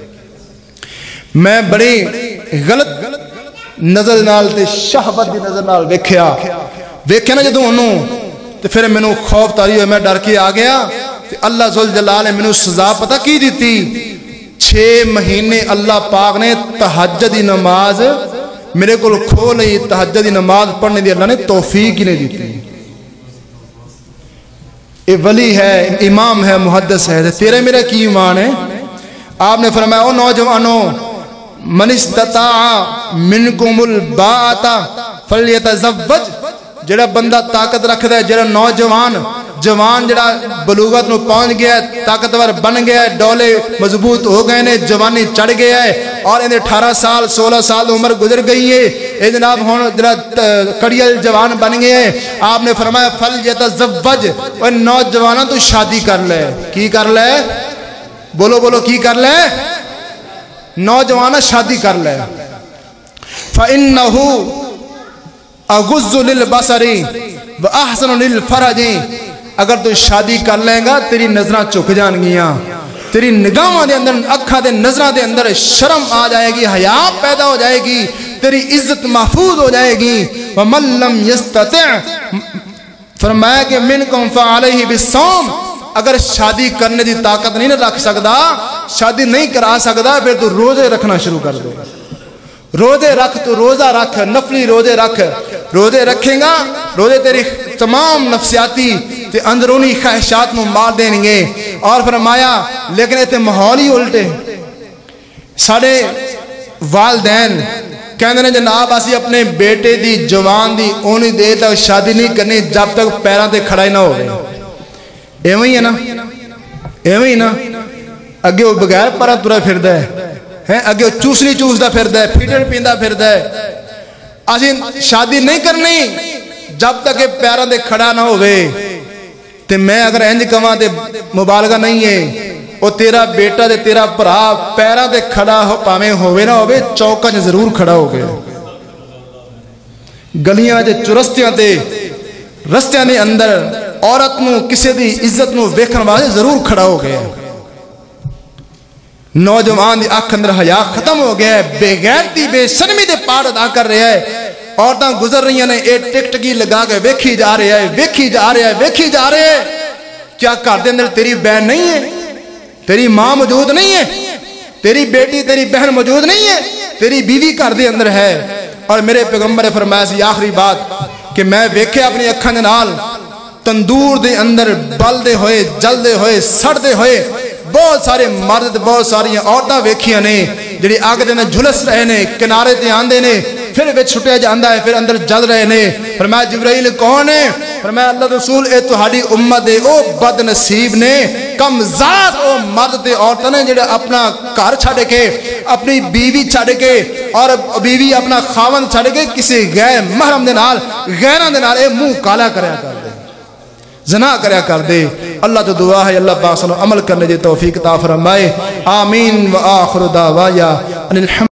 میں بڑی غلط نظر نال تے شہوت دی نظر نال ویکھیا نا جدوں انہوں، تو پھر میں نے خوف تاری ہوئے، میں ڈر کے آ گیا۔ اللہ ذوالجلال نے میں نے سزا پتہ کی دیتی، 6 مہینے اللہ پاک نے تہجد دی نماز میرے کو کھو لئی، تہجد دی نماز پڑھنے دی اللہ نے توفیق ہی نہیں دیتی۔ یہ ولی ہے، امام ہے، محدث ہے، تیرے میرا کی ایمان ہے؟ آپ نے فرمایا او نوجوانوں، من استطاع منکم الباءۃ فلیتزوج، جڑا بندہ طاقت رکھدا ہے، جڑا نوجوان جوان جڑا بلوغت نو پہنچ گیا ہے، طاقتور بن گیا ہے، ڈولے مضبوط ہو گئے نے، جوانی چڑھ گیا ہے، اور انہیں 18 سال 16 سال عمر گزر گئی ہے، اے جناب ہون جڑا کڑیل جوان بن گئے ہیں، آپ نے فرمایا فلیتزوج، اور نوجوانوں تو شادی کر لے۔ کی کر لے؟ بولو بولو کی کر لے؟ نوجوانہ شادی کر لے۔ فَإِنَّهُ اغض للبصر واحسن للفرج، اگر تو شادی کر لیں گا تیری نظریں چک جان گیاں، تیری نگاہاں دے اندر اکھاں دے نظراں دے اندر شرم آ جائے گی حیا پیدا ہو جائے گی تیری عزت محفوظ ہو جائے گی ومن لم یستطع فرمایا کہ منکم فعلیہ بالصوم اگر شادی کرنے دی طاقت نہیں رکھ سکدا شادی نہیں کرا سکدا پھر تو روزے رکھنا شروع کر دے روزے رکھ تو روزہ رکھ نفلی روزے رکھ روزے رکھیں گا روزے تیری تمام نفسیاتی تے اندرونی خواہشات نو مار دیں گے اور فرمایا لیکن ایتے ماحول ہی الٹے ساڑے والدین کہندے نے جناب اسی اپنے بیٹے دی جوان دی اونی دیر تک شادی نہیں کرنی جب تک پیراں تے کھڑا ہی نہ ہوئے ایویں ہی ہے نا ایویں ہی نا اگے وہ بغیر پرا ترا پھردا ہے اگے وہ چوسنی چوسدا پھردا ہے پھیٹڑ پیندا پھردا ہے اسی شادی نہیں کرنی جب تک کہ پیراں تے کھڑا نہ ہوئے تے میں اگر انج کواں تے مبالغہ نہیں ہے او تیرا بیٹا تے تیرا بھرا پیراں تے کھڑا ہو پاویں ہوے نہ ہوے چوکاں تے ضرور کھڑا ہو گیا گلیاں تے چرستیاں تے رستیاں دے اندر عورت نو کسی دی عزت نو ویکھن واسطے ضرور کھڑا ہو گیا نوجوان دی اکھ اندر حیا ختم ہو گیا ہے بے غیرتی بے شرمی دے پاڑ ادا کر رہا ہے عورتاں گزر رہی ہیں اے ٹک ٹکی لگا کے ویکھی جا رہے ہیں ویکھی جا رہے ہیں ویکھی جا رہے ہیں کیا گھر دے اندر تیری بہن نہیں ہے تیری ماں موجود نہیں ہے تیری بیٹی تیری بہن موجود نہیں ہے تیری بیوی گھر دے اندر ہے اور میرے پیغمبر فرمایا سی آخری بات کہ میں ویکھے اپنی اکھاں دے نال تندور دے اندر بلدے ہوئے جلدے ہوئے سڑدے ہوئے بہت سارے مرد بہت ساری عورتاں ویکھیاں نے جڑی آگ دے اندر جھلس رہے نے کنارے تے آندے نے پھر وچ چھٹیا جاندا ہے پھر اندر جل رہے نے فرمایا جبرائیل کون ہے فرمایا اللہ رسول اے تہاڈی امت دے او بد نصیب نے کم ذات او مرد تے عورتاں نے جڑے اپنا گھر چھڈ کے اپنی بیوی چھڈ کے اور بیوی اپنا خاوند چھڈ کے کسی غیر محرم دے نال غیراں دے نال اے منہ کالا کریا کر دے زنا کریا کر دے اللہ تو دعا ہے اللہ پاک صلی اللہ عمل کرنے دی توفیق عطا فرمائے آمین و آخر دعوایا ان الحمد